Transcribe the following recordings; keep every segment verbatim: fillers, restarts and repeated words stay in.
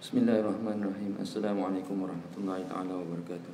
Bismillahirrahmanirrahim. Assalamualaikum warahmatullahi taala wabarakatuh.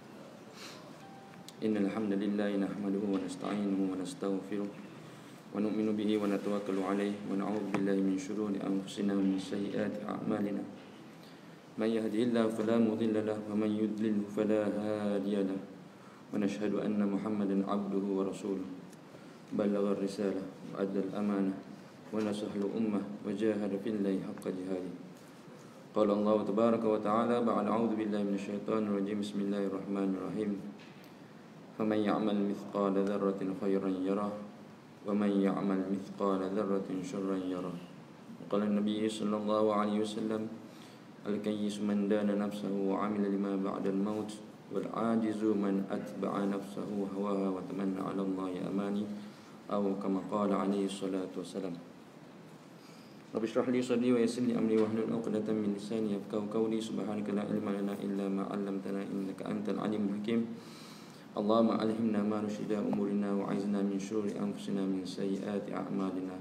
Innal hamdalillah nahmaduhu wa nasta'inuhu wa nastaghfiruh wa nu'minu bihi wa natawakkalu alayhi wa na'udzu billahi min shururi anfusina wa min sayyiati a'malina. Man yahdihillahu fala mudilla lahu wa man yudlil fala hadiya lahu. Wa nashhadu anna Muhammadan 'abduhu wa rasuluhu. Ballagha ar-risalah wa adda al-amanah wa nasaha al-ummah wa jahada fillahi haqqa jihadihi. Qala Allah tabaraka wa ta'ala ba'da a'udzu billahi minasy syaithanir rajim. Bismillahirrahmanirrahim. Faman ya'mal mithqala dzarratin khairan yarah wa man ya'mal mithqala dzarratin syarran yarah. Qala an-nabiy sallallahu alaihi wasallam al-kayyisu man dana nafsahu wa 'amila lima ba'da al-maut wal 'ajizu man atba'a nafsahu hawaha wa tamanna 'ala Allahi amani aw kama qala alaihi salatu wassalam. Rabbi shrah li sadri wa yassir li amri wahlul 'uqdatam min lisani yafqahu qawli. Subhanaka la ilma lana illa ma 'allamtana innaka antal alimul hakim. Allahumma alhimna ma nushida umurina wa 'izna min syururi anfusina min sayyiati a'malina.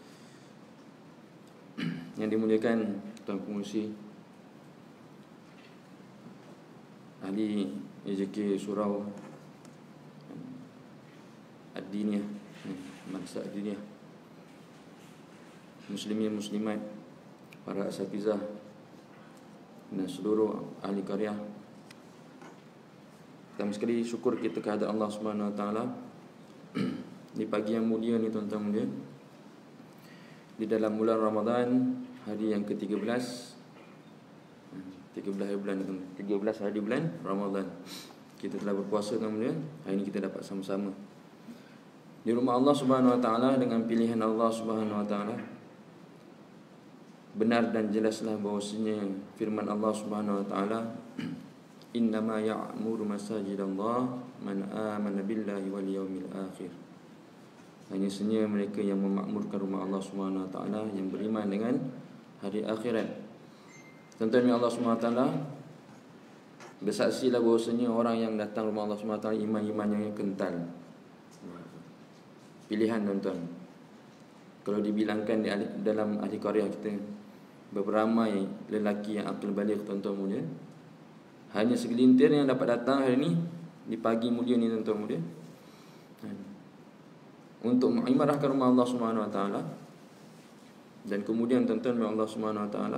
Yang dimuliakan tuan pengurusi, ahli A J K Surau Ad-Diniyah, Madrasah Ad-Diniyah, muslimin muslimat, para asatizah dan seluruh ahli karya. Pertama sekali syukur kita kehadirat Allah Subhanahu Wa Taala di pagi yang mulia ni, tuan-tuan mulia, di dalam bulan Ramadan, hari yang ke tiga belas, tiga belas hari bulan tiga belas hari bulan Ramadan. Kita telah berpuasa, tuan mulia. Hari ini kita dapat sama-sama di rumah Allah Subhanahu Wa Taala dengan pilihan Allah Subhanahu Wa Taala. Benar dan jelaslah bahawasanya firman Allah Subhanahu Wa Taala, innama ya'muru masajidallah man amana billahi wal yawmil akhir. Hanya sahaja mereka yang memakmurkan rumah Allah Subhanahu Wa Taala yang beriman dengan hari akhirat. Tentunya Allah Subhanahu Wa Taala bersaksilah bahawasanya orang yang datang rumah Allah Subhanahu Wa Taala iman-iman yang kental. Pilihan, tuan-tuan. Kalau dibilangkan di ahli, dalam ahli karya kita, beramai lelaki yang akil balik, tuan-tuan mulia, hanya segelintir yang dapat datang hari ini di pagi mulia ni, tuan-tuan mulia, untuk mengimarahkan rumah Allah Subhanahu Wa Taala. Dan kemudian, tuan-tuan, Allah Subhanahu Wa Taala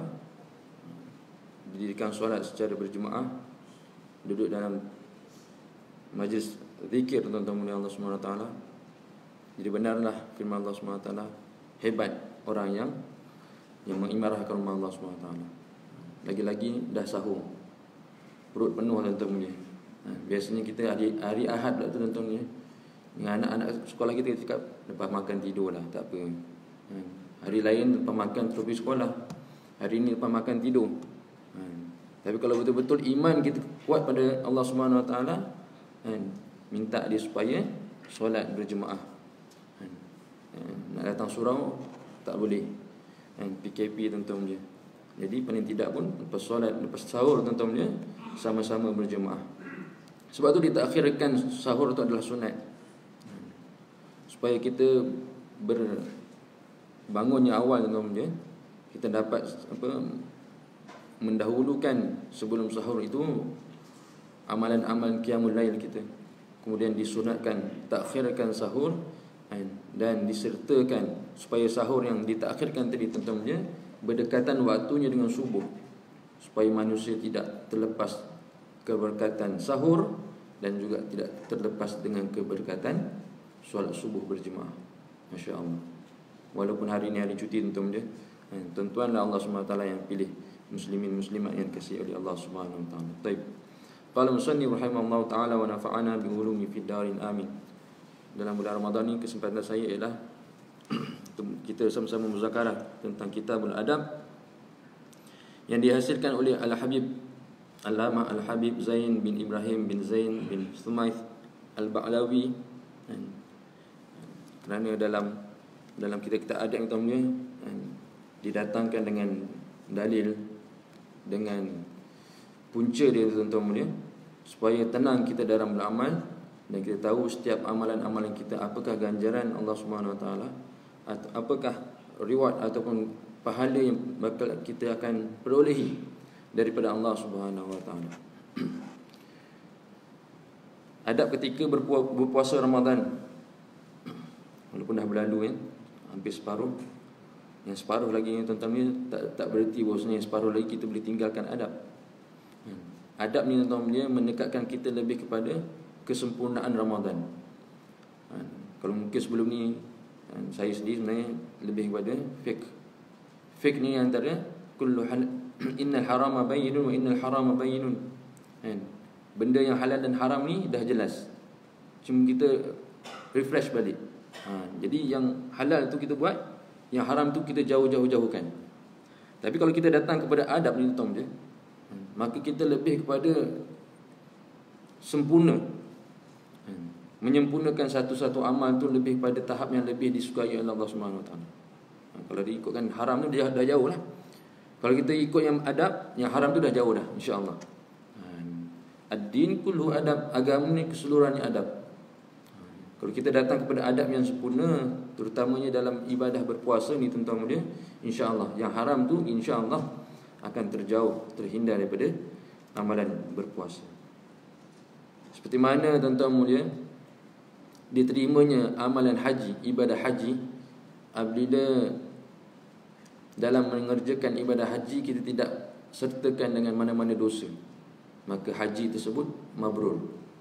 didirikan solat secara berjemaah, duduk dalam majlis zikir, tuan-tuan mulia Allah Subhanahu Wa Taala. Jadi benarlah firman Allah Subhanahu Wa Taala, hebat orang yang yang mengimarahkan rumah Allah Subhanahu Wa Taala. Lagi-lagi dah sahur, perut penuh, tuan-tuan mulia. Ha, biasanya kita hari, hari Ahad lah, tuan-tuan mulia, dengan anak-anak sekolah kita, kita cakap lepas makan tidur lah, tak apa. Ha, hari lain lepas makan terus pergi sekolah, hari ini lepas makan tidur. Ha, tapi kalau betul-betul iman kita kuat pada Allah Subhanahu Wa Taala, ha, minta dia supaya solat berjemaah. Ha, ha, nak datang surau tak boleh, P K P, tuan-tuan mulia. Jadi paling tidak pun lepas solat, lepas sahur, tuan-tuan mulia, sama-sama berjemaah. Sebab tu ditakhirkan sahur itu adalah sunat, supaya kita berbangunnya awal, tuan-tuan mulia, kita dapat apa, mendahulukan sebelum sahur itu amalan-amalan qiyamul lail kita. Kemudian disunatkan takhirkan sahur, dan disertakan supaya sahur yang ditakhirkan tadi, tuan-tuan mulia, berdekatan waktunya dengan subuh, supaya manusia tidak terlepas keberkatan sahur dan juga tidak terlepas dengan keberkatan solat subuh berjemaah. Masya Allah. Walaupun hari ini hari cuti, tuan-tuan mulia, tuan-tuanlah Allah Subhanahu Wa Taala yang pilih muslimin muslimat yang dikasihi oleh Allah Subhanahu Wa Taala. Baik. Qala musannif rahimahullah taala wa nafa'ana bi ulumi fid darin amin. Dalam bulan Ramadan ni, kesempatan saya ialah kita sama-sama muzakarah tentang Kitabul Adab yang dihasilkan oleh Al-Habib Allamah Al-Habib Zain bin Ibrahim bin Zain bin Thumaith Al-Ba'lawi. Kerana dalam dalam kitab-kitab adab yang mulia didatangkan dengan dalil, dengan punca dia, tuan-tuan mulia, supaya tenang kita dalam beramal. Dan kita tahu setiap amalan-amalan kita, apakah ganjaran Allah Subhanahu Wa Taala, apakah reward ataupun pahala yang bakal kita akan perolehi daripada Allah Subhanahu wa taala. Adab ketika berpuasa Ramadan, walaupun dah berlalu ya, hampir separuh. Yang separuh lagi ni tuan-tuan ni tak tak bererti bahawasanya yang separuh lagi kita boleh tinggalkan adab. Adab ni tuan-tuan dia mendekatkan kita lebih kepada kesempurnaan Ramadan. Kalau mungkin sebelum ni saya sendiri sebenarnya lebih kepada fiqh. Fiqh ni antara kullu hal innal harama bayyinun wa innal harama bayyinun. Benda yang halal dan haram ni dah jelas. Cuma kita refresh balik. Ha, jadi yang halal tu kita buat, yang haram tu kita jauh-jauh-jauhkan. Tapi kalau kita datang kepada adab ni tuan dia, maka kita lebih kepada sempurna. Menyempurnakan satu-satu amal tu lebih pada tahap yang lebih disukai oleh Allah Subhanahu wa taala. Kalau diikutkan haram tu dah, dah jauh lah. Kalau kita ikut yang adab, yang haram tu dah jauh dah, insya-Allah. Ad-din kullu adab, agama ni keseluruhannya adab. Kalau kita datang kepada adab yang sempurna, terutamanya dalam ibadah berpuasa ni tuan-tuan mulia, insya-Allah yang haram tu insya-Allah akan terjauh, terhindar daripada amalan berpuasa. Seperti mana tuan-tuan mulia diterimanya amalan haji, ibadah haji, apabila dalam mengerjakan ibadah haji kita tidak sertakan dengan mana-mana dosa, maka haji tersebut mabrur.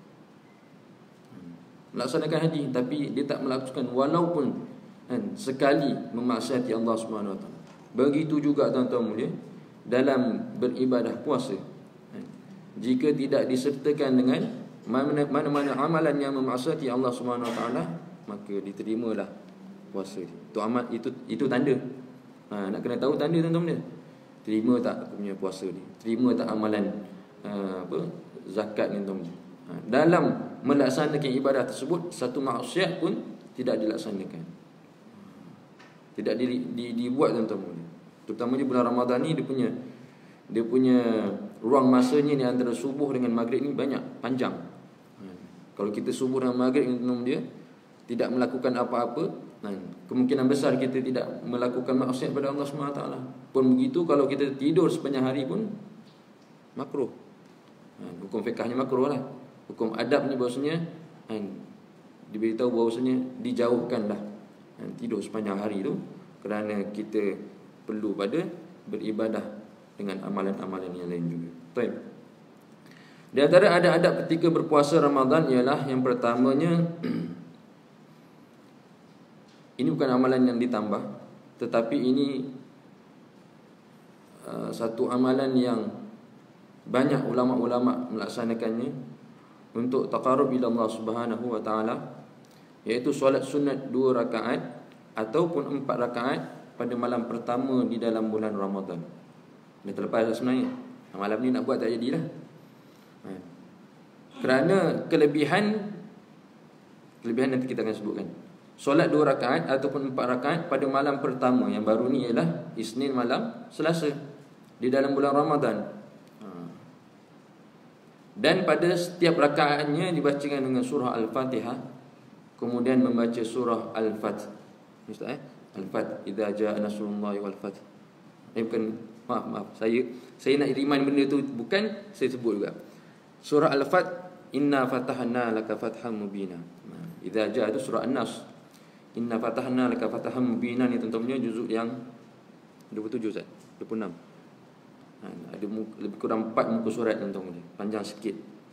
Melaksanakan haji tapi dia tak melakukan walaupun kan, sekali memaksiati Allah Subhanahu wa taala. Begitu juga tuan-tuan mulia dalam beribadah puasa. Jika tidak disertakan dengan mana-mana amalan yang memaksiati Allah Subhanahu wa taala, maka diterimalah puasa. Itu amal itu itu tanda. Ha, nak kena tahu tanda tuan-tuan mulia. Terima tak aku punya puasa ni? Terima tak amalan uh, apa zakat ni tuan-tuan? Ha, dalam melaksanakan ibadah tersebut satu maksiat pun tidak dilaksanakan. Tidak di, di, dibuat tuan-tuan. Terutamanya bulan Ramadan ni dia punya dia punya ruang masanya ni antara subuh dengan maghrib ni banyak, panjang. Ha, kalau kita subuh dengan maghrib tuan-tuan dia tidak melakukan apa-apa, ha, kemungkinan besar kita tidak melakukan maksiat pada Allah Subhanahu wa taala. Pun begitu kalau kita tidur sepanjang hari pun makruh. Ha, hukum fiqhnya makruh lah. Hukum adab ni bahawasanya ha, diberitahu bahawasanya dijauhkanlah ha, tidur sepanjang hari tu, kerana kita perlu pada beribadah dengan amalan-amalan yang lain juga. Baik. Di antara ada adab ketika berpuasa Ramadan ialah yang pertamanya ini bukan amalan yang ditambah, tetapi ini uh, satu amalan yang banyak ulama-ulama melaksanakannya untuk taqarrub ila Allah Subhanahu wa taala, iaitu solat sunat dua rakaat ataupun empat rakaat pada malam pertama di dalam bulan Ramadan. Dah terlepas sebenarnya. Malam ni nak buat tak jadilah. Ha. Kerana kelebihan kelebihan nanti kita akan sebutkan. Solat dua rakaat ataupun empat rakaat pada malam pertama yang baru ni ialah Isnin malam Selasa di dalam bulan Ramadan. Ha. Dan pada setiap rakaatnya dibacakan dengan surah Al-Fatihah, kemudian membaca surah Al-Fath. Ustaz eh? Al-Fath, idza jaa nasrullahi wal fath. Eh bukan, maaf maaf. Saya saya nak remind benda tu, bukan saya sebut juga. Surah Al-Fath, inna fatahna laka fathan mubina. Idza jaa itu surah An-Nas. Inna fatahna laka fathan mubina ni tuan-tuan, juzuk yang dua puluh tujuh Ustaz, dua puluh enam. Ha, ada lebih kurang empat muka surat tuan-tuan, panjang sikit.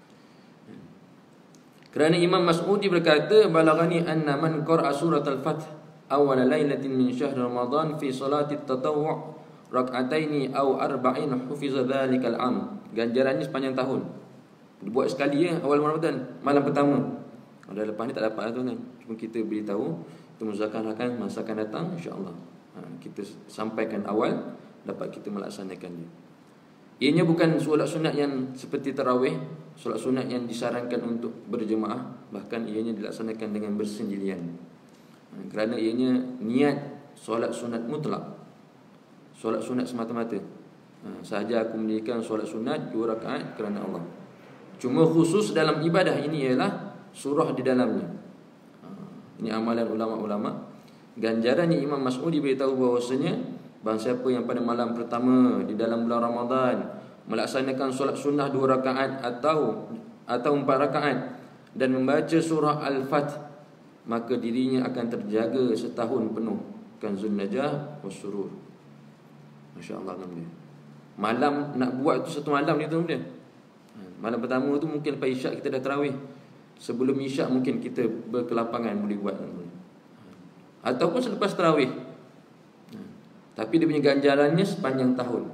Kerana Imam Mas'udi berkata, balaghani anna man qara'a surat Al-Fath awal lailatin min syahr Ramadan fi salati at-tatawwu' rak'ataini aw arba'in hufiza dhalikal am. Ganjarannya sepanjang tahun. Dibuat sekali ya awal Ramadan, malam pertama. Dah lepas ni tak dapat lah tuan-tuan. Cuma kita beritahu, kita muzakarahkan masa akan datang insya-Allah. Ha, kita sampaikan awal, dapat kita melaksanakan dia. Ianya bukan solat sunat yang seperti tarawih, solat sunat yang disarankan untuk berjemaah, bahkan ianya dilaksanakan dengan bersendirian. Ha, kerana ianya niat solat sunat mutlak, solat sunat semata-mata. Ha, sahaja aku mendirikan solat sunat dua rakaat kerana Allah. Cuma khusus dalam ibadah ini ialah surah di dalamnya. Ha, ini amalan ulama-ulama. Ganjarannya Imam Mas'udi beritahu bahawasanya barang siapa yang pada malam pertama di dalam bulan Ramadan melaksanakan solat sunnah dua rakaat atau atau empat rakaat dan membaca surah Al-Fath, maka dirinya akan terjaga setahun penuh. Kanzun Najah Wassurur. Masya-Allah namanya. Malam nak buat tu satu malam ni tu dia. Malam pertama tu mungkin lepas isyak kita dah tarawih. Sebelum isyak mungkin kita berkelapangan boleh buat. Ataupun selepas tarawih. Tapi dia punya ganjarannya sepanjang tahun.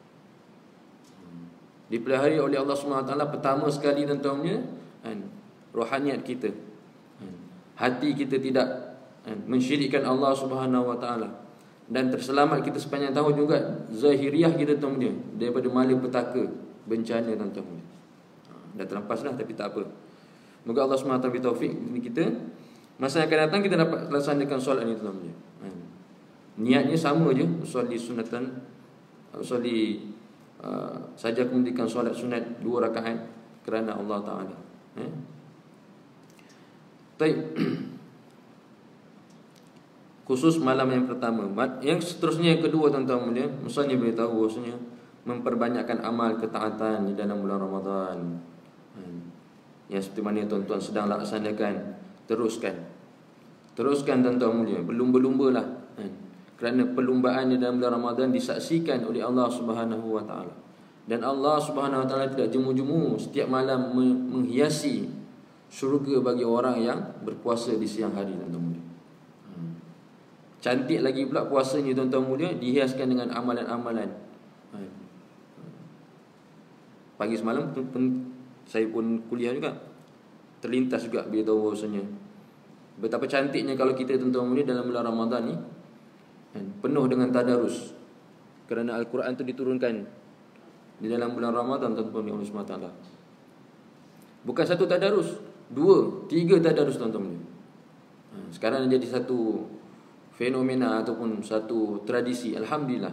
Dipelihara oleh Allah subhanahu wa taala pertama sekali tentunya kan, rohaniat kita. Hati kita tidak kan, mensyirikkan Allah subhanahu wa taala. Dan terselamat kita sepanjang tahun juga zahiriah kita tentunya daripada malapetaka, bencana tentunya. Dah terlepas dah tapi tak apa. Moga Allah subhanahu wa taala beri taufik kita. Masa yang akan datang kita dapat laksanakan solat ni tentunya. Niatnya sama je, usolli sunatan, usolli uh, saja kemudian solat sunat dua rakaat kerana Allah Taala. Eh? Baik. Khusus malam yang pertama. Yang seterusnya yang kedua tuan-tuan mulia, misalnya beritahu bahasanya memperbanyakkan amal ketaatan di dalam bulan Ramadan. Yang seperti mana tuan-tuan sedang laksanakan, teruskan. Teruskan tuan-tuan mulia, berlumba-lumbalah. Kerana perlumbaan di dalam bulan Ramadan disaksikan oleh Allah Subhanahu wa taala. Dan Allah Subhanahu wa taala tidak jemu-jemu setiap malam menghiasi syurga bagi orang yang berpuasa di siang hari tuan-tuan mulia. Cantik lagi pula puasanya tuan-tuan mulia, dihiaskan dengan amalan-amalan. Pagi semalam saya pun kuliah juga, terlintas juga beritahu bahasanya betapa cantiknya kalau kita tuan-tuan mulia dalam bulan Ramadan ni penuh dengan tadarus. Kerana Al-Quran itu diturunkan di dalam bulan Ramadan tuan-tuan oleh Allah subhanahu wa taala. Bukan satu tadarus, dua, tiga tadarus tuan-tuan. Sekarang jadi satu fenomena ataupun satu tradisi. Alhamdulillah.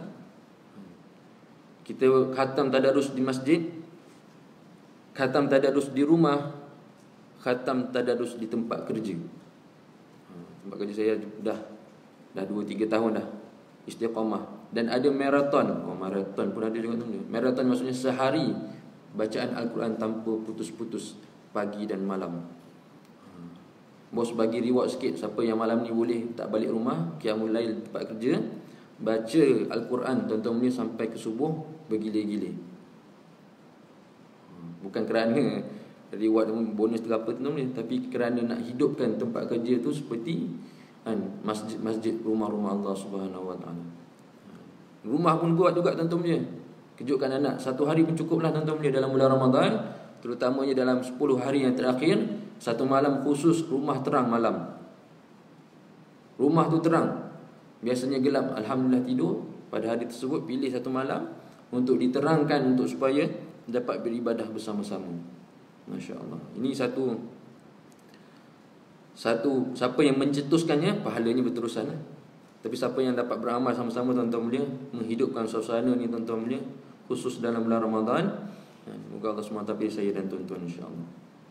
Kita khatam tadarus di masjid, khatam tadarus di rumah, khatam tadarus di tempat kerja. Tempat kerja saya dah Dah dua tiga tahun dah istiqamah. Dan ada maraton. Oh, maraton pun ada juga tu. Maraton maksudnya sehari bacaan Al-Quran tanpa putus-putus, pagi dan malam. Bos bagi reward sikit, siapa yang malam ni boleh tak balik rumah, qiyamul lail tempat kerja, baca Al-Quran tuan-tuan sampai ke subuh bergile-gile. Bukan kerana reward bonus ke apa tu, tapi kerana nak hidupkan tempat kerja tu seperti masjid-masjid, rumah-rumah Allah Subhanahu wa taala. Rumah pun buat juga tuan-tuan punya. Kejutkan anak, satu hari pun cukuplah tuan-tuan punya dalam bulan Ramadan, terutamanya dalam sepuluh hari yang terakhir, satu malam khusus rumah terang malam. Rumah tu terang. Biasanya gelap, alhamdulillah tidur. Pada hari tersebut pilih satu malam untuk diterangkan untuk supaya dapat beribadah bersama-sama. Masya-Allah. Ini satu Satu, siapa yang mencetuskannya, pahalanya berterusan. Tapi siapa yang dapat beramal sama-sama tuan-tuan mulia, menghidupkan suasana ni tuan-tuan mulia, khusus dalam bulan Ramadan. Moga Allah subhanahu wa taala saya dan tuan-tuan insya-Allah.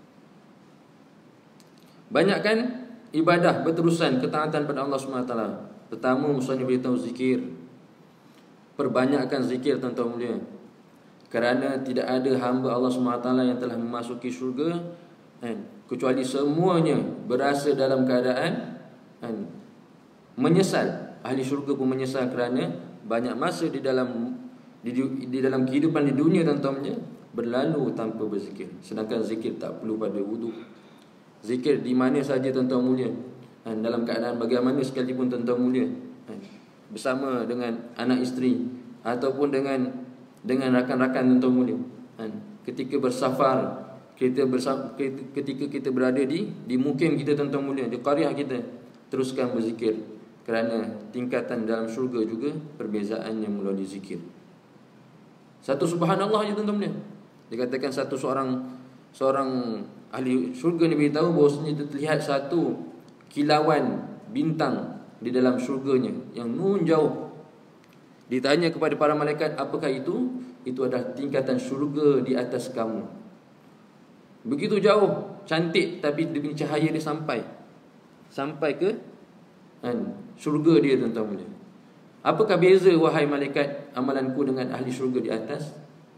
Banyakkan ibadah berterusan, ketaatan pada Allah subhanahu wa taala. Pertama, musanya beritahu zikir. Perbanyakkan zikir tuan-tuan mulia. Kerana tidak ada hamba Allah subhanahu wa taala yang telah memasuki syurga kan, kecuali semuanya berasa dalam keadaan kan, menyesal. Ahli syurga pun menyesal kerana banyak masa di dalam di, di dalam kehidupan di dunia tuan-tuan berlalu tanpa berzikir. Sedangkan zikir tak perlu pada wudu. Zikir di mana saja tuan-tuan mulia kan, dalam keadaan bagaimana sekalipun tuan-tuan mulia kan, bersama dengan anak isteri ataupun dengan dengan rakan-rakan tuan-tuan mulia kan, ketika bersafar, kita bersama, ketika kita berada di di mukim kita tuan-tuan mulia, di qaryah kita, teruskan berzikir. Kerana tingkatan dalam syurga juga perbezaannya melalui zikir. Satu subhanallah je tuan-tuan mulia. Dikatakan satu seorang seorang ahli syurga ni beritahu bahawasanya terlihat satu kilauan bintang di dalam syurganya yang nun jauh. Ditanya kepada para malaikat, apakah itu? Itu adalah tingkatan syurga di atas kamu. Begitu jauh, cantik, tapi dia punya cahaya dia sampai Sampai ke kan, syurga dia tuan-tuan mulia. Apakah beza wahai malaikat amalanku dengan ahli syurga di atas?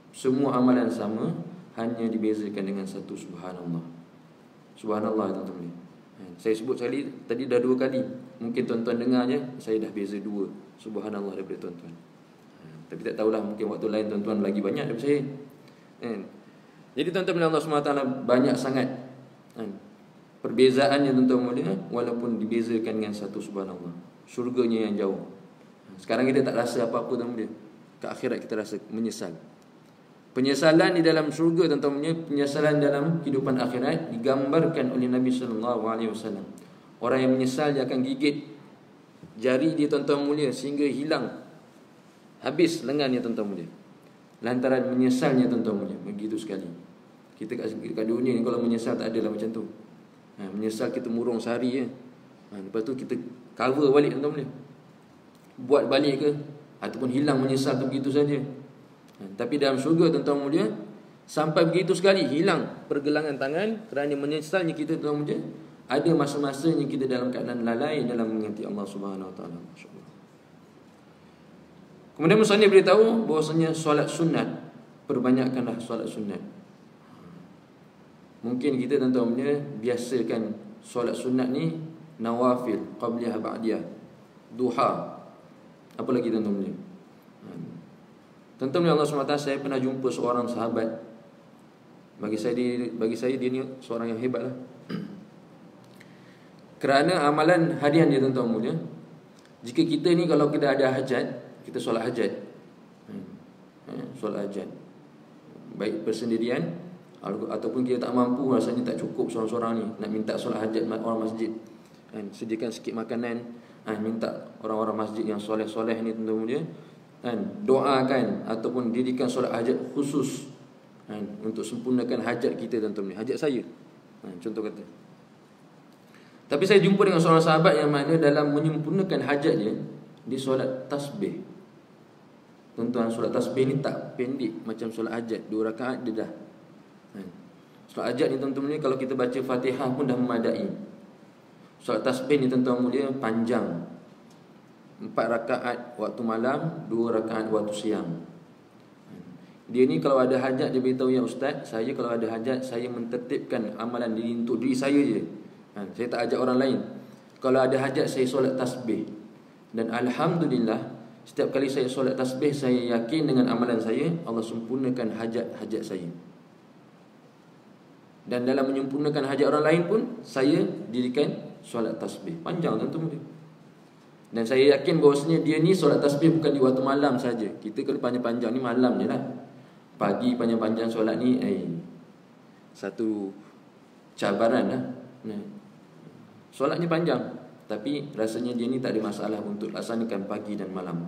Semua amalan sama, hanya dibezakan dengan satu subhanallah. Subhanallah tuan-tuan. Saya sebut sekali tadi dah dua kali. Mungkin tuan-tuan dengar je, saya dah beza dua subhanallah daripada tuan-tuan. Tapi tak tahulah, mungkin waktu lain tuan-tuan lagi banyak daripada saya. Jadi tuan-tuan bila Allah subhanahu wa taala banyak sangat perbezaannya tuan-tuan mulia, walaupun dibezakan dengan satu subhanallah. Syurganya yang jauh. Sekarang kita tak rasa apa-apa tuan-tuan mulia. Ke akhirat kita rasa menyesal. Penyesalan di dalam syurga tuan-tuan mulia, penyesalan dalam kehidupan akhirat digambarkan oleh Nabi sallallahu alaihi wasallam. Orang yang menyesal dia akan gigit jari dia tuan-tuan mulia sehingga hilang, habis lengannya tuan-tuan mulia. Lantaran menyesalnya tuan-tuan mulia. Begitu sekali. Kita kat, kat dunia ni kalau menyesal tak adalah macam tu. Ha, menyesal kita murung sehari je. Ha, lepas tu kita cover balik tuan-tuan mulia. Buat balik ke ataupun hilang menyesal tu begitu saja. Ha, tapi dalam syurga tuan-tuan mulia, sampai begitu sekali hilang pergelangan tangan kerana menyesalnya kita tuan-tuan mulia. Ada masa-masanya kita dalam keadaan lalai dalam mengingati Allah Subhanahu Wa Taala. Masya-Allah. Kemudian musannif beritahu bahwasanya solat sunat, perbanyakkanlah solat sunat. Mungkin kita tuan-tuan punya biasakan solat sunat ni nawafil, qabliyah, ba'diyah, duha. Apa lagi tuan-tuan punya? Tuan-tuan Allah subhanahu wa taala, saya pernah jumpa seorang sahabat. Bagi saya dia, bagi saya dia ni seorang yang hebatlah. Kerana amalan harian dia tuan-tuan mulia, jika kita ni kalau kita ada hajat, kita solat hajat, solat hajat, baik persendirian ataupun kita tak mampu, rasanya tak cukup seorang-seorang ni, nak minta solat hajat orang masjid, kan, sediakan sikit makanan, kan, minta orang-orang masjid yang soleh-soleh ni tuan-tuan mulia, kan, doakan ataupun dirikan solat hajat khusus, kan, untuk sempurnakan hajat kita tuan-tuan mulia, hajat saya, kan, contoh kata. Tapi saya jumpa dengan seorang sahabat yang mana dalam menyempurnakan hajat dia, dia solat tasbih. Tuan-tuan, solat tasbih ni tak pendek macam solat hajat, dua rakaat dia dah. Solat hajat ni tuan-tuan mulia, kalau kita baca Fatihah pun dah memadai. Solat tasbih ni tuan-tuan mulia panjang. Empat rakaat waktu malam, dua rakaat waktu siang. Dia ni kalau ada hajat dia beritahu, ya ustaz, saya kalau ada hajat saya mentertibkan amalan diri untuk diri saya je. Ha, saya tak ajak orang lain. Kalau ada hajat saya solat tasbih. Dan alhamdulillah, setiap kali saya solat tasbih, saya yakin dengan amalan saya Allah sempurnakan hajat-hajat saya. Dan dalam menyempurnakan hajat orang lain pun, saya dirikan solat tasbih. Panjang tuan-tuan. Dan saya yakin bahawasanya dia ni solat tasbih bukan di waktu malam saja. Kita kalau panjang-panjang ni malam je lah. Pagi panjang-panjang solat ni, eh, satu cabaran lah. Nah, solatnya panjang, tapi rasanya dia ni tak ada masalah untuk laksanakan pagi dan malam.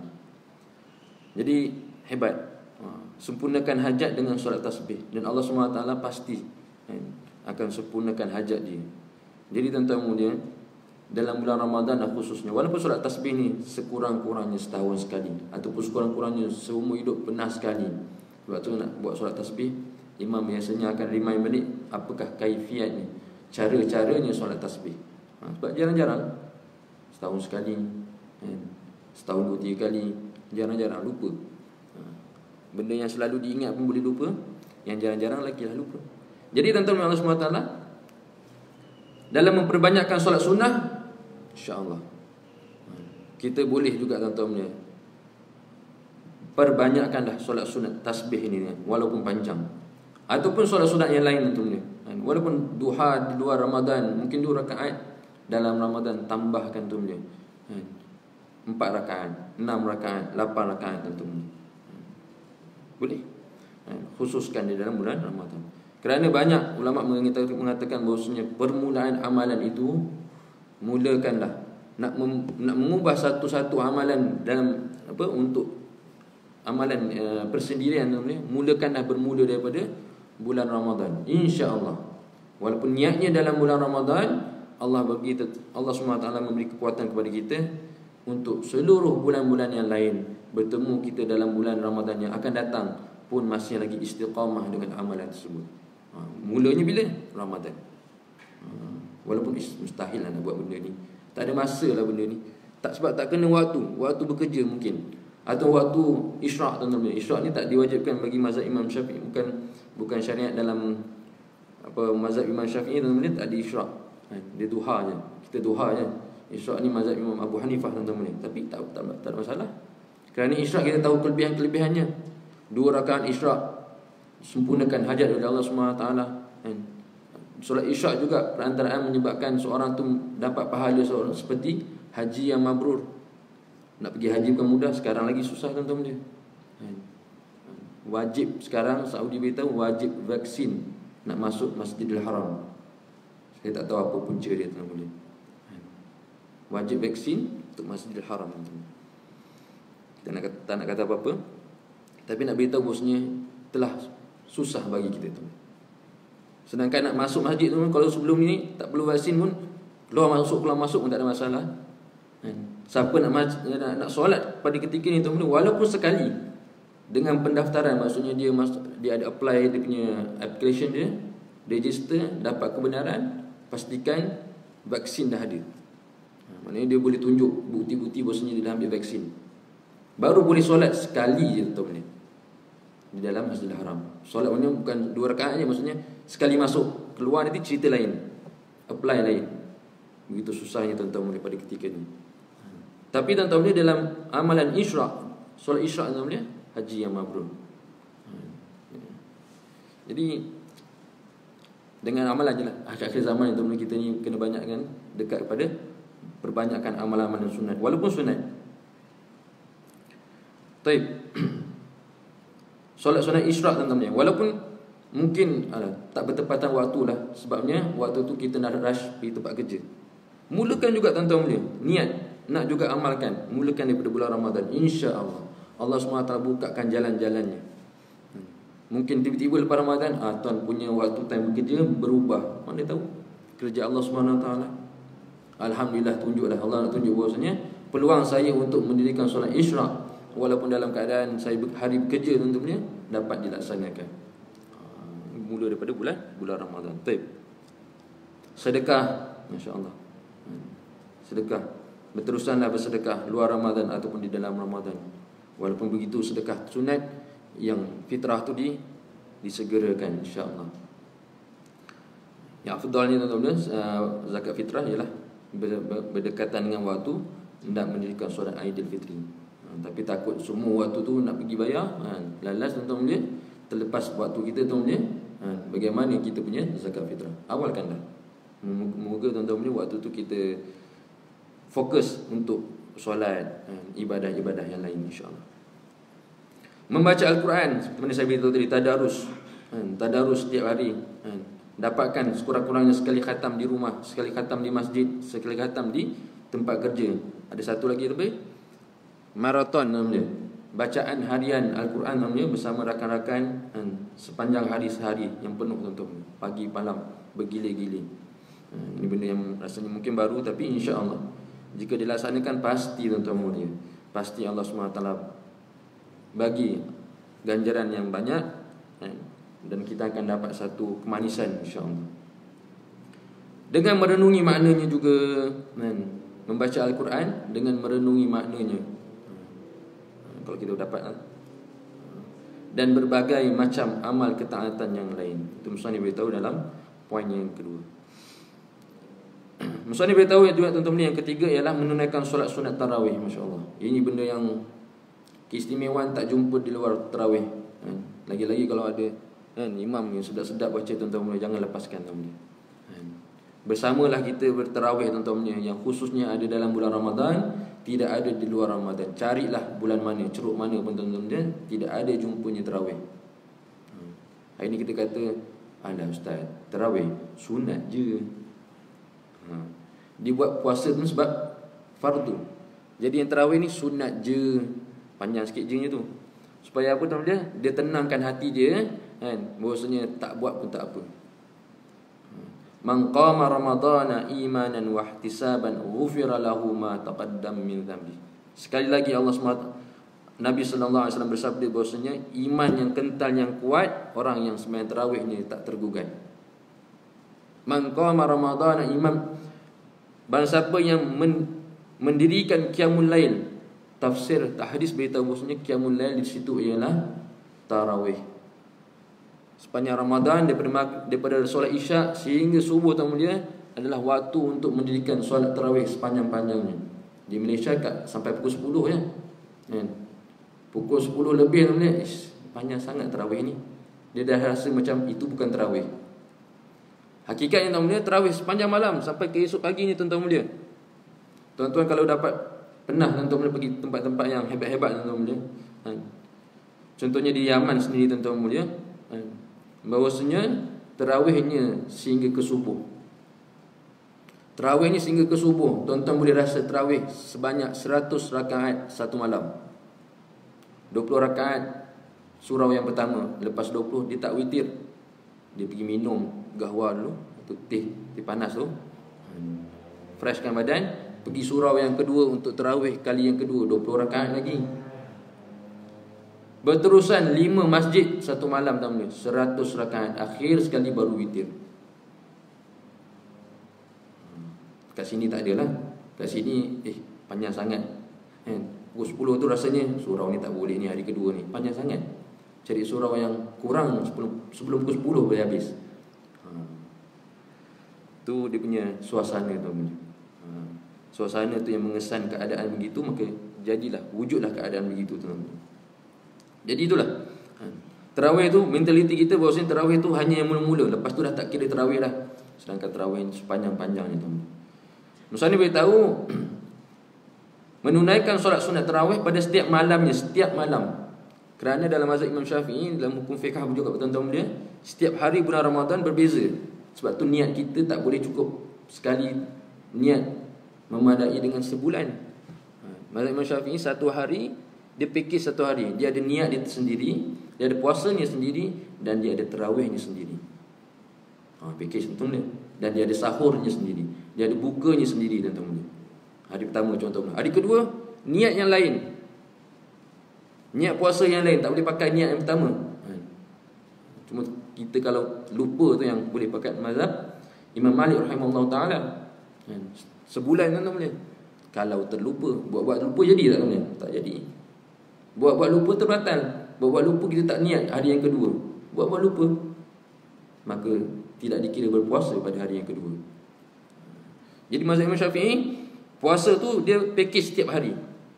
Jadi hebat. Sempurnakan hajat dengan solat tasbih, dan Allah subhanahu wa taala pasti akan sempurnakan hajat dia. Jadi tuan-tuan mulia, dalam bulan Ramadan khususnya, walaupun solat tasbih ni sekurang-kurangnya setahun sekali, ataupun sekurang-kurangnya seumur hidup pernah sekali. Waktu nak buat solat tasbih, imam biasanya akan remind balik apakah kaifiat ni, cara-caranya solat tasbih. Ha, sebab jarang-jarang, setahun sekali, eh, setahun dua tiga kali, jarang-jarang lupa. Ha, benda yang selalu diingat pun boleh lupa, yang jarang-jarang lagi lah lupa. Jadi tuan-tuan Allah subhanahu wa taala, dalam memperbanyakkan solat sunnah, insya-Allah kita boleh juga tuan-tuan, perbanyakkanlah solat sunat tasbih ini, walaupun panjang, ataupun solat sunat yang lain tuan-tuan. Walaupun duha di luar Ramadan, mungkin dua rakaat, dalam Ramadan tambahkan tuan-tuan. Empat rakaat, enam rakaat, lapan rakaat tuan-tuan. Boleh. Khususkan di dalam bulan Ramadan. Kerana banyak ulama mengatakan bahawasanya permulaan amalan itu, mulakanlah nak mem, nak mengubah satu-satu amalan dalam apa untuk amalan uh, persendirian tuan-tuan, mulakanlah bermula daripada bulan Ramadan, insya-Allah. Walaupun niatnya dalam bulan Ramadan, Allah bagi Allah subhanahu wa taala memberi kekuatan kepada kita untuk seluruh bulan-bulan yang lain bertemu kita dalam bulan Ramadan yang akan datang pun masih lagi istiqamah dengan amalan tersebut. Ha, mulanya bila? Ramadan. Ha, walaupun mustahil lah nak buat benda ni. Tak ada masa lah benda ni. Tak, sebab tak kena waktu. Waktu bekerja mungkin. Atau waktu isyraq tuan-tuan. Isyraq ni tak diwajibkan bagi mazhab Imam Syafi'i, bukan bukan syariat dalam apa mazhab Imam Syafi'i tuan-tuan, tak ada isyraq. Dia duha je. Kita duha je. Isyraq ni mazhab Imam Abu Hanifah tuan-tuan. Tapi tak tak, tak ada masalah. Kerana isyraq kita tahu kelebihan-kelebihannya. Dua rakaat isyraq sempurnakan hajat oleh Allah Subhanahu Wa Taala. Solat isyak juga perantaraan menyebabkan seorang tu dapat pahala seorang seperti haji yang mabrur. Nak pergi haji bukan mudah, sekarang lagi susah tuan-tuan dia. Wajib sekarang Saudi beritahu wajib vaksin nak masuk Masjidil Haram. Saya tak tahu apa punca dia tuan-tuan. Wajib vaksin untuk Masjidil Haram tuan-tuan. Kita nak kata, tak nak kata apa-apa, tapi nak beritahu bosnya telah susah bagi kita tu. Sedangkan nak masuk masjid tu, kalau sebelum ni tak perlu vaksin pun, keluar masuk keluar masuk pun tak ada masalah. Siapa nak nak, nak solat pada ketika ni tu, walaupun sekali dengan pendaftaran, maksudnya dia masuk, dia ada apply dia punya application dia, register, dapat kebenaran, pastikan vaksin dah ada. Maknanya dia boleh tunjuk bukti-bukti bahawasanya dia dah ambil vaksin. Baru boleh solat sekali je tu ni di dalam Masjidil Haram. Solat maknanya bukan dua rakaat je, maksudnya sekali masuk, keluar nanti cerita lain, apply lain. Begitu susahnya tuan-tuan pada ketika ni. Tapi tuan-tuan dia dalam amalan isyraq, solat isyraq tuan-tuan dia haji yang mabrur. Jadi dengan amalan je lah. Akhir-akhir zaman tuan-tuan kita ni kena banyakkan dekat kepada perbanyakkan amalan-amalan sunat, walaupun sunat. Baik. Solat sunat isyraq tuan-tuan, walaupun mungkin alah, tak bertepatan waktu lah, sebabnya waktu tu kita nak rush pergi tempat kerja. Mulakan juga tuan-tuan dia niat nak juga amalkan, mulakan daripada bulan Ramadan, insya-Allah Allah subhanahu wa taala bukakan jalan-jalannya. Mungkin tiba-tiba lepas Ramadan, ah tuan punya waktu time bekerja berubah. Mana tahu kerja Allah subhanahu wa taala. Alhamdulillah, tunjuklah Allah nak tunjuk bahawasanya peluang saya untuk mendirikan solat isyraq walaupun dalam keadaan saya hari bekerja tentunya dapat dilaksanakan. Mula daripada bulan bulan Ramadan. Baik. Sedekah, masya-Allah. Sedekah. Berterusanlah bersedekah luar Ramadan ataupun di dalam Ramadan. Walaupun begitu sedekah sunat yang fitrah tu di disegerakan insya-Allah. Yang afdalnya tuan-tuan, zakat fitrah ialah berdekatan dengan waktu hendak mendirikan solat Aidilfitri. Tapi takut semua waktu tu nak pergi bayar, ha, lalas tuan-tuan dia terlepas waktu kita tuan dia, ha, bagaimana kita punya zakat fitrah. Awalkan dah. Moga tuan-tuan dia waktu tu kita fokus untuk solat, ha, ibadah-ibadah yang lain insya-Allah. Membaca Al-Quran seperti mana saya beritahu tadi, tadarus, ha, tadarus setiap hari, ha, dapatkan sekurang-kurangnya sekali khatam di rumah, sekali khatam di masjid, sekali khatam di tempat kerja. Ada satu lagi lebih, maraton namanya, bacaan harian Al-Quran namanya bersama rakan-rakan, ha, sepanjang hari sehari yang penuh tuan-tuan, pagi malam bergile-gile. Ha, ini benda yang rasanya mungkin baru, tapi insya-Allah jika dilaksanakan pasti tuan-tuan mulia, pasti Allah subhanahu wa taala bagi ganjaran yang banyak, ha, dan kita akan dapat satu kemanisan insya-Allah. Dengan merenungi maknanya juga, ha, membaca Al-Quran dengan merenungi maknanya, kalau kita dapat, dan berbagai macam amal ketaatan yang lain. Itu Musani beritahu dalam poin yang kedua. Musani beritahu juga tuan-tuan yang ketiga ialah menunaikan solat sunat tarawih. Masya-Allah, ini benda yang keistimewaan tak jumpa di luar tarawih. Lagi-lagi kalau ada, kan, imam yang sedap-sedap baca tuan-tuan, jangan lepaskan tuan-tuan. Bersamalah kita bertarawih tuan-tuan, yang khususnya ada dalam bulan Ramadan, tidak ada di luar Ramadan. Carilah bulan mana, ceruk mana pun tuan-tuan dia, tidak ada jumpanya tarawih. Hari ni kita kata, "Alah ustaz, tarawih sunat je." Ha. Dibuat puasa tu sebab fardu. Jadi yang tarawih ni sunat je. Panjang sikit je tu. Supaya apa tuan dia? Dia tenangkan hati dia, kan, bahwasanya tak buat pun tak apa. Man qama ramadana imanan wa ihtisaban ghufira lahu ma taqaddam min dhanbi. Sekali lagi Allah subhanahu wa taala, Nabi sallallahu alaihi wasallam bersabda bahwasanya iman yang kental yang kuat, orang yang sembahyang tarawih ni tak tergugat. Man qama ramadana iman, barang siapa yang men, mendirikan qiyamul lail tafsir hadis beritahu bahwasanya qiyamul lail di situ ialah tarawih. Sepanjang Ramadan daripada daripada solat Isyak sehingga subuh Tuan Mulia adalah waktu untuk mendirikan solat tarawih sepanjang-panjangnya. Di Malaysia kat, sampai pukul sepuluh ya. Kan? Pukul sepuluh lebih Tuan Mulia, ish, panjang sangat tarawih ni. Dia dah rasa macam itu bukan tarawih. Hakikatnya Tuan Mulia, tarawih sepanjang malam sampai ke esok pagi ni Tuan-tuan Mulia. Tuan-tuan kalau dapat pernah Tuan-tuan Mulia pergi tempat-tempat yang hebat-hebat Tuan-tuan Mulia. Kan? Contohnya di Yaman sendiri Tuan-tuan Mulia. Kan? Bahawasanya tarawihnya sehingga ke subuh. Tarawihnya sehingga ke subuh. Tuan-tuan boleh rasa tarawih sebanyak seratus rakaat satu malam. dua puluh rakaat surau yang pertama. Lepas dua puluh dia tak witir. Dia pergi minum gahwa dulu atau teh, teh panas tu. Freshkan badan, pergi surau yang kedua untuk tarawih kali yang kedua, dua puluh rakaat lagi. Berterusan lima masjid satu malam Tuan Mulia, seratus rakaat. Akhir sekali baru witir. Kat sini tak adalah. Kat sini eh panjang sangat. Kan? Pukul sepuluh tu rasanya surau ni tak boleh ni, hari kedua ni panjang sangat. Cari surau yang kurang sebelum sebelum pukul sepuluh boleh habis. Ha. Tu dia punya suasana Tuan Mulia. Ha. Suasana tu yang mengesan keadaan begitu, maka jadilah wujudlah keadaan begitu Tuan Mulia. Jadi itulah ha. Tarawih tu mentaliti kita bahawasanya tarawih tu hanya yang mula-mula. Lepas tu dah tak kira tarawih dah. Sedangkan tarawih sepanjang-panjangnya Tuan Mulia. Musannif beritahu menunaikan solat sunat tarawih pada setiap malamnya, setiap malam. Kerana dalam mazhab Imam Syafi'i, dalam hukum fiqh juga tuan-tuan dia, setiap hari bulan Ramadan berbeza. Sebab tu niat kita tak boleh cukup sekali niat memadai dengan sebulan. Mazhab Imam Syafi'i satu hari dia fikir satu hari, dia ada niat dia sendiri, dia ada puasanya sendiri, dan dia ada tarawihnya sendiri. Ha, fikir tuan-tuan dia. Dan dia ada sahurnya sendiri, dia ada bukanya sendiri tuan-tuan dia. Hari pertama contoh. Hari kedua niat yang lain, niat puasa yang lain, tak boleh pakai niat yang pertama. Cuma kita kalau lupa tu yang boleh pakai mazhab Imam Malik rahimahullah taala. Sebulan kan boleh. Kalau terlupa, buat-buat lupa jadi tak boleh? Tak jadi. Buat-buat lupa terbatal. Buat-buat lupa kita tak niat hari yang kedua. Buat-buat lupa, maka tidak dikira berpuasa pada hari yang kedua. Jadi mazhab Imam Syafi'i, puasa tu dia package setiap hari.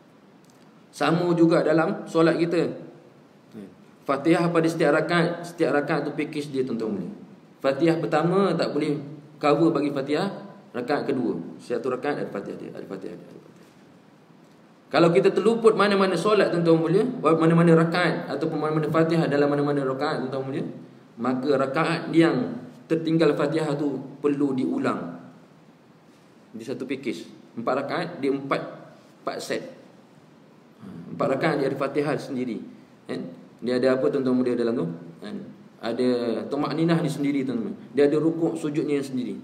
Sama juga dalam solat kita. Fatihah pada setiap rakaat, setiap rakaat tu package dia tuan-tuan. Fatihah pertama tak boleh cover bagi Fatihah rakaat kedua. Satu rakaat ada Fatihah dia, ada Fatihah dia, ada Fatihah. Kalau kita terluput mana-mana solat tuan-tuan mulia, mana-mana rakaat ataupun mana-mana Fatihah dalam mana-mana rakaat tuan-tuan mulia, maka rakaat yang tertinggal Fatihah tu perlu diulang. Di satu package. Empat rakaat dia empat empat set. Empat rakaat dia ada Fatihah sendiri. Kan? Dia ada apa tuan-tuan mulia dalam tu? Kan? Ada tumakninah dia sendiri tuan-tuan. Dia ada rukuk sujudnya sendiri.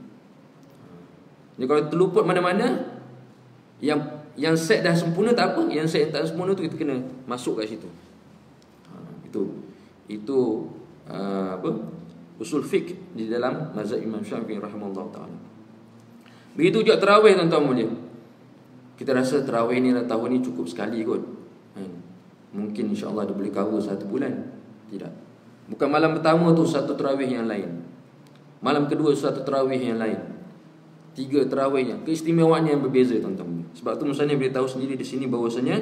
Jadi kalau terluput mana-mana, yang yang set dah sempurna tak apa, yang set yang tak sempurna tu kita kena masuk kat situ. Ha, itu itu uh, apa? Usul fiqh di dalam mazhab Imam Syafi'i rahimahullah taala. Begitu juga tarawih tuan-tuan mulia. Kita rasa tarawih ni tahun ni cukup sekali kot. Hmm. Mungkin insya-Allah dia boleh cover satu bulan. Tidak. Bukan malam pertama tu satu tarawih yang lain. Malam kedua satu tarawih yang lain. Tiga tarawih yang keistimewaannya yang berbeza tuan-tuan. Sebab tu musannif beritahu sendiri di sini bahawasanya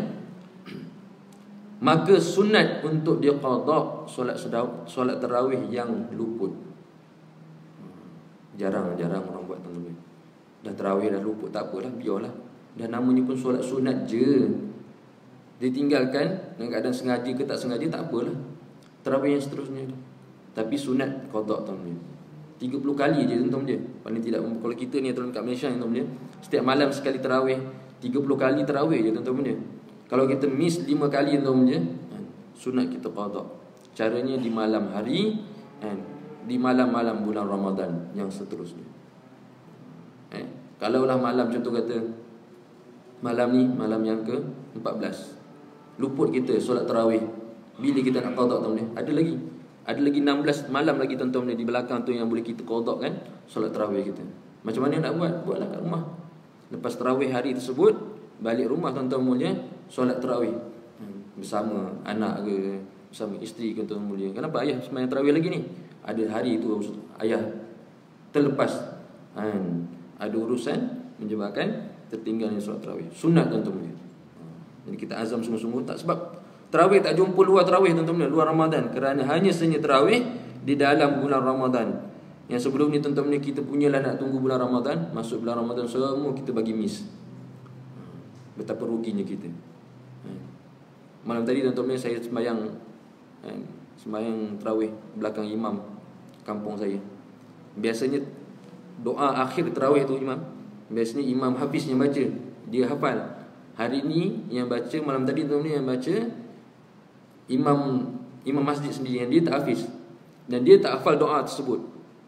maka sunat untuk dia qada solat sedau, solat tarawih yang luput. Jarang-jarang orang buat tuan-tuan. Dah tarawih dah luput tak apalah, biarlah. Dah namanya pun solat sunat je. Ditinggalkan dengan keadaan sengaja ke tak sengaja tak apalah. Tarawih yang seterusnya. Tapi sunat qada tuan-tuan. tiga puluh kali je tuan-tuan dia. Paling tidak kalau kita ni tuan kat Malaysia tuan-tuan dia, setiap malam sekali tarawih, tiga puluh kali tarawih je tuan-tuan dia. Kalau kita miss lima kali tuan-tuan dia, sunat kita qada. Caranya di malam hari kan, di malam-malam bulan Ramadan yang seterusnya. Eh, kalaulah malam contoh kata malam ni malam yang ke empat belas, luput kita solat tarawih, bila kita nak qada tuan-tuan dia? Ada lagi Ada lagi enam belas malam lagi tuan-tuan di belakang tu yang boleh kita qada kan solat tarawih kita. Macam mana nak buat? Buatlah kat rumah. Lepas tarawih hari tersebut, balik rumah tuan-tuan mulia, solat tarawih bersama anak ke, bersama isteri ke, tuan mulia. Kenapa ayah sembahyang tarawih lagi ni? Ada hari itu ayah terlepas, kan, ada urusan menyebabkan tertinggalnya solat tarawih. Sunat, tuan mulia. Jadi kita azam sungguh-sungguh, tak sebab tarawih tak jumpa luar tarawih, tuan mulia, luar Ramadan, kerana hanya senyap tarawih di dalam bulan Ramadan. Yang sebelum ni, tuan mulia, kita punyalah nak tunggu bulan Ramadan. Masuk bulan Ramadan semua kita bagi miss. Betapa ruginya kita. Malam tadi, tuan-tuan, saya sembahyang sembahyang tarawih belakang imam kampung saya. Biasanya doa akhir tarawih tu imam, biasanya imam hafiz yang baca, dia hafal. Hari ni yang baca, malam tadi tuan-tuan, yang baca imam imam masjid sendiri, yang dia tak hafiz dan dia tak hafal doa tersebut.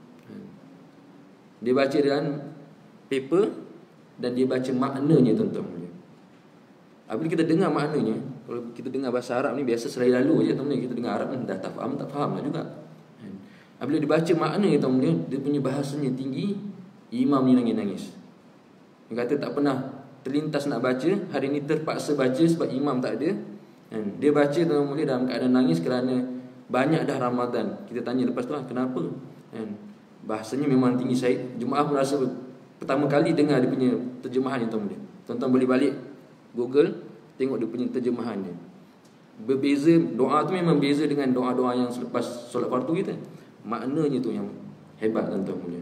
Dia baca dengan paper dan dia baca maknanya, tuan-tuan. Apabila kita dengar maknanya, kalau kita dengar bahasa Arab ni biasa serai lalu je, teman-teman, kita dengar Arab ni dah tak faham, tak faham lah juga. Apabila dibaca maknanya, teman-teman, dia punya bahasanya tinggi, imam ni nangis-nangis. Dia kata tak pernah terlintas nak baca, hari ni terpaksa baca sebab imam tak ada. Dia baca, teman-teman, dalam keadaan nangis kerana banyak dah Ramadan. Kita tanya lepas tu, kenapa? Bahasanya memang tinggi. Saya jemaah pun rasa pertama kali dengar dia punya terjemahan ni, teman-teman. Tuan-tuan boleh balik Google, tengok dia punya terjemahan dia. Berbeza, doa tu memang beza dengan doa-doa yang selepas solat fardu kita. Maknanya tu yang hebat, tuan-tuan.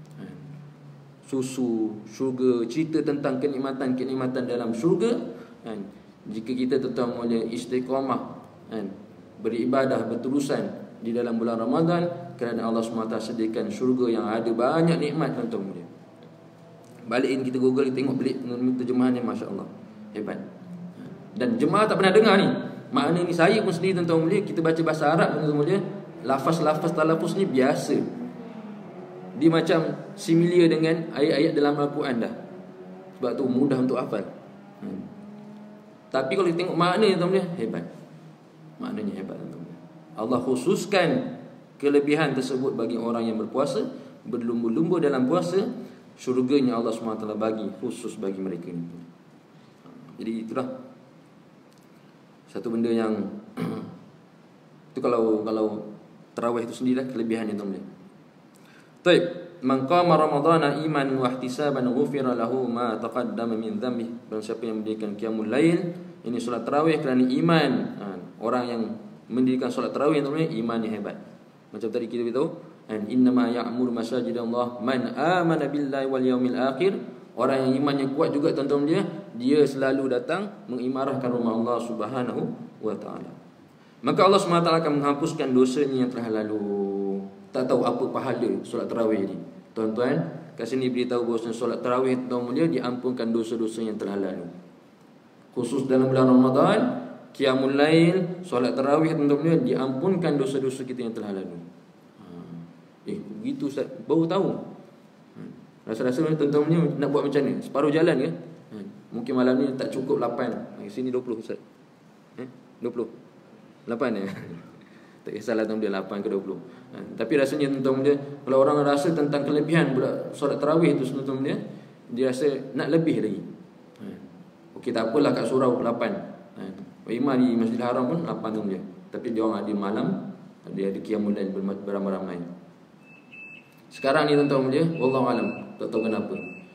Susu, syurga, cerita tentang kenikmatan-kenikmatan dalam syurga. Jika kita, tuan-tuan, boleh istiqamah, beribadah berterusan di dalam bulan Ramadan, kerana Allah subhanahu wa taala sediakan syurga yang ada banyak nikmat, tuan-tuan. Balikin kita Google, tengok balik terjemahannya, Masya Allah, hebat. Dan jemaah tak pernah dengar ni makna ni. Saya pun sendiri, tuan-tuan mulia, kita baca bahasa Arab, tuan-tuan mulia, lafaz-lafaz talafuz ni biasa, dia macam similar dengan ayat-ayat dalam Al-Quran dah. Sebab tu mudah untuk hafal. hmm. Tapi kalau kita tengok makna, tuan-tuan mulia, hebat. Maknanya hebat, tuan-tuan mulia. Allah khususkan kelebihan tersebut bagi orang yang berpuasa, berlumba-lumba dalam puasa. Syurganya Allah subhanahu wa taala bagi khusus bagi mereka ni. Jadi itulah satu benda yang itu kalau kalau tarawih itu sendirilah kelebihannya, tuan-tuan. Baik, man qama ramadhana imanan wa ihtisaban ghufira lahu ma taqaddama min dhanbi. Dan siapa yang mendirikan qiyamul lail, ini solat tarawih kerana iman. Ha, orang yang mendirikan solat tarawih, tuan-tuan, imannya hebat. Macam tadi kita beritahu, an innama ya'muru masajidallah man amana billahi wal yaumil akhir. Orang yang imannya kuat juga, tuan-tuan, dia dia selalu datang mengimarahkan rumah Allah Subhanahu wa taala. Maka Allah Subhanahu wa taala akan menghapuskan dosanya yang telah lalu. Tak tahu apa pahala solat tarawih ni, tuan-tuan. Kat sini beritahu bahawa solat tarawih, tuan-tuan, dia diampunkan dosa-dosa yang telah lalu. Khusus dalam bulan Ramadan, qiyamul lail, solat tarawih, tuan-tuan, dia diampunkan dosa-dosa kita yang telah lalu. Eh, begitu Ustaz, baru tahu. Rasa-rasa tuan-tuan nak buat macam ni, separuh jalan ke? Mungkin malam ni tak cukup lapan. Sini dua puluh Ustaz. Eh? dua puluh. lapan ya. Tak kisahlah, tuan-tuan, lapan ke dua puluh. Tapi rasanya, tuan-tuan, dia kalau orang rasa tentang kelebihan solat tarawih tu, tuan-tuan, dia dia rasa nak lebih lagi. Okey, tak apalah kat surau lapan. Imam di Masjidil Haram pun lapan, tu dia. Tapi dia orang ada malam, dia ada qiyamul lail beramai-ramai. Sekarang ni, tuan-tuan, dia wallahu alam, tak tahu kenapa,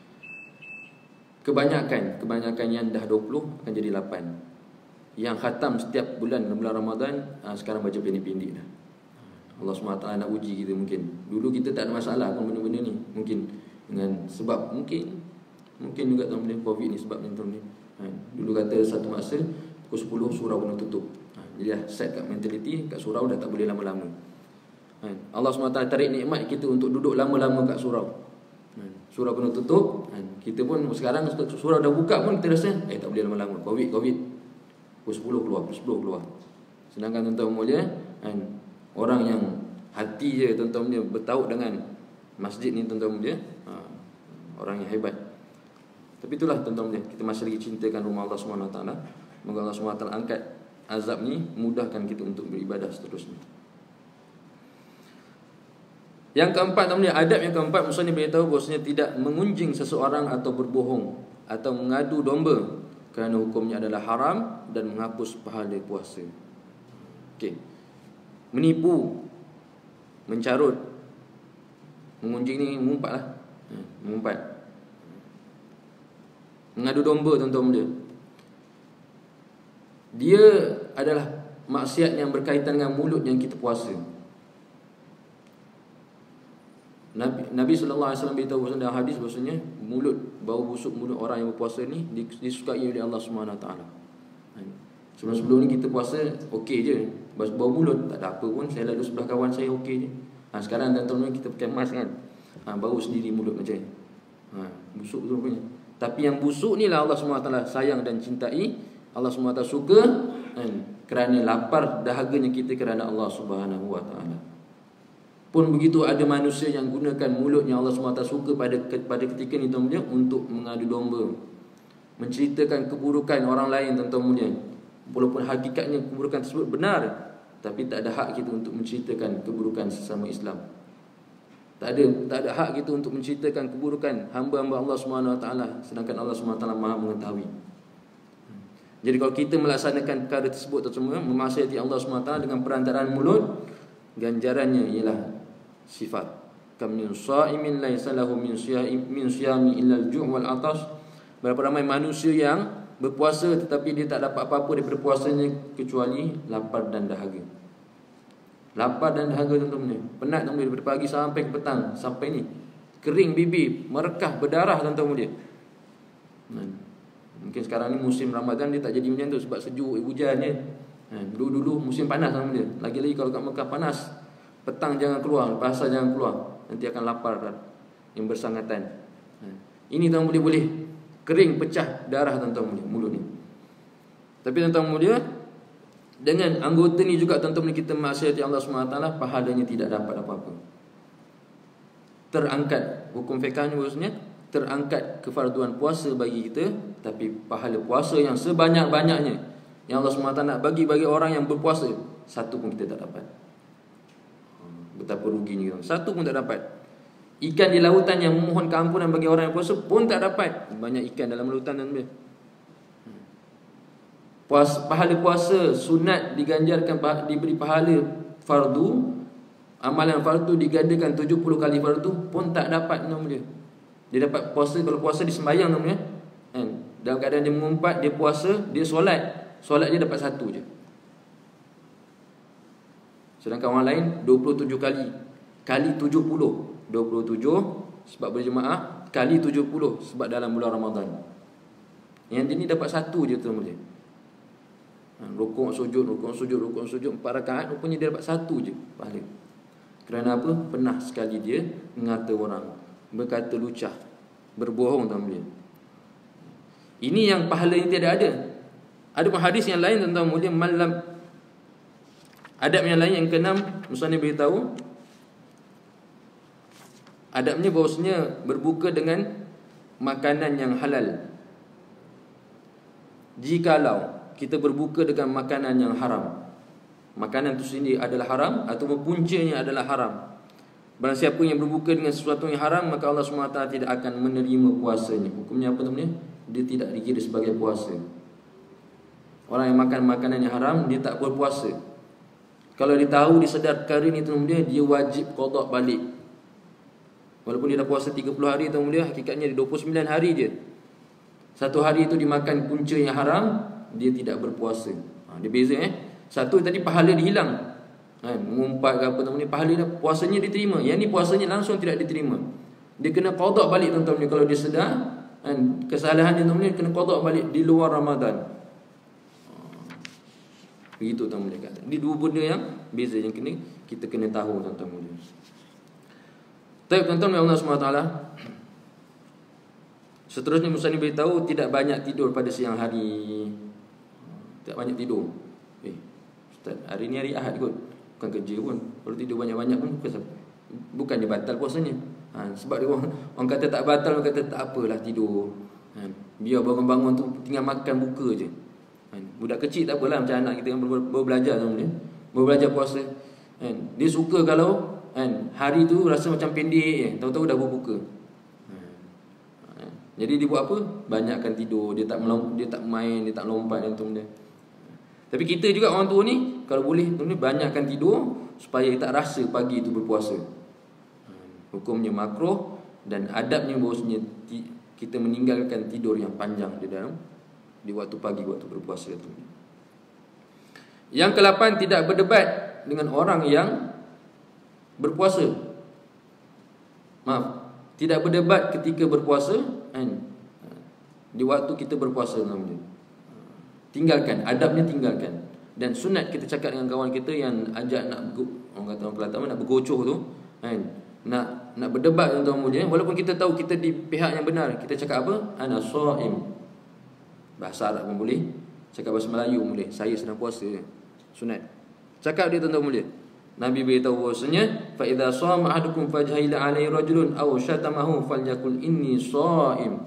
Kebanyakan Kebanyakan yang dah dua puluh akan jadi lapan. Yang khatam setiap bulan bulan Ramadan, sekarang baca pendek-pendek dah. Allah subhanahu wa taala nak uji kita mungkin. Dulu kita tak ada masalah pun benda-benda ni. Mungkin dengan sebab Mungkin Mungkin juga, tuan-tuan, Covid ni sebab ni, tuan-tuan. Dulu kata satu masa pukul sepuluh surau kena tutup. Jadi dah set kat mentaliti, kat surau dah tak boleh lama-lama. Allah subhanahu wa taala tarik nikmat kita untuk duduk lama-lama kat surau. Surau kena tutup. Kita pun sekarang surau dah buka pun kita rasa eh tak boleh lama-lama, Covid Covid. Pukul sepuluh keluar, pukul sepuluh keluar. Sedangkan, tuan-tuan mulia, orang yang hati je, tuan-tuan mulia, bertaut dengan masjid ni, tuan-tuan mulia, orang yang hebat. Tapi itulah, tuan-tuan mulia, kita masih lagi cintakan rumah Allah subhanahu wa taala. Moga Allah subhanahu wa taala angkat azab ni, mudahkan kita untuk beribadah seterusnya. Yang keempat, tuan-tuan, adab yang keempat, musannif beritahu bahwasanya tidak mengunjing seseorang atau berbohong atau mengadu domba kerana hukumnya adalah haram dan menghapus pahala puasa. Okey. Menipu, mencarut, mengunjing ni mengumpat lah. Ha, mengumpat. Mengadu domba tuan-tuan dia. Dia adalah maksiat yang berkaitan dengan mulut yang kita puasa. Nabi, Nabi sallallahu alaihi wasallam beritahu dalam hadis bahasanya mulut, bau busuk mulut orang yang berpuasa ni disukai oleh Allah Subhanahu Wa Taala. Sebelum-sebelum ni kita puasa okey je, bau mulut tak ada apa pun, saya lalu sebelah kawan saya okey je. Ha, sekarang tuan-tuan kita pakai mask kan. Ha, bau sendiri mulut macam ni. Ha, busuk betul punya. Tapi yang busuk ni lah Allah Subhanahu Wa Taala sayang dan cintai. Allah Subhanahu Wa Taala suka kan, kerana lapar dahaganya kita kerana Allah Subhanahu Wa Taala. Pun begitu ada manusia yang gunakan mulutnya Allah Subhanahu Wa Taala suka pada pada ketika ni tuan-tuan untuk mengadu domba, menceritakan keburukan orang lain tuan-tuan mulia. Walaupun hakikatnya keburukan tersebut benar, tapi tak ada hak kita untuk menceritakan keburukan sesama Islam. Tak ada tak ada hak kita untuk menceritakan keburukan hamba-hamba Allah Subhanahu Wa Taala, sedangkan Allah Subhanahu Wa Taala Maha mengetahui. Jadi kalau kita melaksanakan perkara tersebut tersebut memaksiati Allah Subhanahu Wa Taala dengan perantaraan mulut, ganjarannya ialah sifat kam min shaimin laisa lahu min siyami min siyami illa al-ju' wal 'atash. Berapa ramai manusia yang berpuasa tetapi dia tak dapat apa-apa daripada puasanya kecuali lapar dan dahaga. Lapar dan dahaga tuan-tuan. Penat tuan-tuan daripada pagi sampai ke petang, sampai ni kering bibir, merekah, berdarah tuan-tuan dia. Mungkin sekarang ni musim Ramadan dia tak jadi macam tu sebab sejuk, hujan je. Dulu-dulu musim panas tuan-tuan dia. Lagi-lagi kalau kat Mekah panas, petang jangan keluar, pasar jangan keluar, nanti akan lapar kan, yang bersangatan. Ini tuan boleh boleh kering, pecah darah tuan-tuan mulia mulut ni. Tapi tuan-tuan mulia, dengan anggota ni juga tuan-tuan mulia kita maksiati Allah Subhanahu Wa Taala, pahalanya tidak dapat apa-apa. Terangkat hukum fiqhnya maksudnya terangkat kefarduan puasa bagi kita, tapi pahala puasa yang sebanyak-banyaknya yang Allah Subhanahu Wa Taala nak bagi bagi orang yang berpuasa, satu pun kita tak dapat. Betapa ruginya kita. Satu pun tak dapat. Ikan di lautan yang memohon keampunan bagi orang yang puasa pun tak dapat. Banyak ikan dalam lautan dan dia. Puas, pahala puasa sunat diganjarkan, diberi pahala fardu. Amalan fardu digandakan tujuh puluh kali fardu pun tak dapat nama dia. Dia dapat puasa, kalau puasa dia sembahyang nama dia. Kan? Dalam keadaan dia mengumpat, dia puasa, dia solat. Solat dia dapat satu je. Sedangkan orang lain dua puluh tujuh kali. Kali tujuh puluh. dua puluh tujuh sebab berjemaah, kali tujuh puluh sebab dalam bulan Ramadan. Yang ini dapat satu je tu boleh. Rukuk sujud, rukuk sujud, rukuk sujud empat rakaat, rupanya dia dapat satu je pahala. Kerana apa? Pernah sekali dia mengata orang, berkata lucah, berbohong tuan mulia. Ini yang pahala yang tiada ada. Ada pun hadis yang lain tentang mulia malam. Adab yang lain yang keenam, musannif beritahu adabnya bahawasanya berbuka dengan makanan yang halal. Jikalau kita berbuka dengan makanan yang haram, makanan itu sendiri adalah haram atau puncanya adalah haram, barang siapa yang berbuka dengan sesuatu yang haram, maka Allah subhanahu wa taala tidak akan menerima puasanya. Hukumnya apa namanya? Dia tidak dikira sebagai puasa. Orang yang makan makanan yang haram, dia tak berpuasa. Kalau dia tahu, dia sedar perkara ni tuan dia, dia wajib qada balik. Walaupun dia dah puasa tiga puluh hari tuan dia, hakikatnya dia dua puluh sembilan hari je. Satu hari itu dimakan punca yang haram, dia tidak berpuasa. Ha, dia beza eh. Satu tadi pahala dia hilang. Ha, mengumpat ke apa tuan dia, pahala dia, puasanya diterima. Yang ni puasanya langsung tidak diterima. Dia kena qada balik tuan dia kalau dia sedar kan, kesalahan dia tuan dia kena qada balik di luar Ramadan. Begitu tuan mulia kata. Ini dua benda yang beza yang kena kita kena tahu tuan-tuan mulia. Tapi tuan-tuan Allah subhanahu wa taala, seterusnya musannif beritahu tidak banyak tidur pada siang hari. Tak banyak tidur. Eh, Ustaz, hari ni hari Ahad kot. Bukan kerja pun. Kalau tidur banyak-banyak pun bukan, bukan dia batal puasanya. Ha, sebab dia orang, orang kata tak batal, orang kata tak apalah tidur. Ha, biar bangun-bangun tu tinggal makan buka je. Budak kecil tak apalah, macam anak kita yang baru belajar sebenarnya, baru belajar puasa kan, dia suka kalau kan, hari tu rasa macam pendek je, tahu-tahu dah berbuka. Jadi dia buat apa? Banyakkan tidur, dia tak melom, dia tak main, dia tak lompat dan tu benda. Tapi kita juga orang tua ni, kalau boleh tu ni banyakkan tidur supaya tak rasa pagi itu berpuasa. Hukumnya makruh dan adabnya bahawasanya kita meninggalkan tidur yang panjang di dalam di waktu pagi, waktu berpuasa itu. Yang kelapan, tidak berdebat dengan orang yang berpuasa. Maaf, tidak berdebat ketika berpuasa kan? Di waktu kita berpuasa namanya. Tinggalkan, adabnya tinggalkan. Dan sunat kita cakap dengan kawan kita yang ajak nak orang kata orang Kelantan nak bergocoh tu kan, nak nak berdebat dengan tuan mulia, walaupun kita tahu kita di pihak yang benar, kita cakap apa? Ana shaim. Bahasa Arab pun boleh, cakap bahasa Melayu pun boleh. Saya sedang puasa. Sunat. Cakap dia tuan-tuan mulia. Nabi beritahu bahasanya, fa idza shama ahadukum fajhila alaihi rajulun aw syatamahu falyakul inni shaim.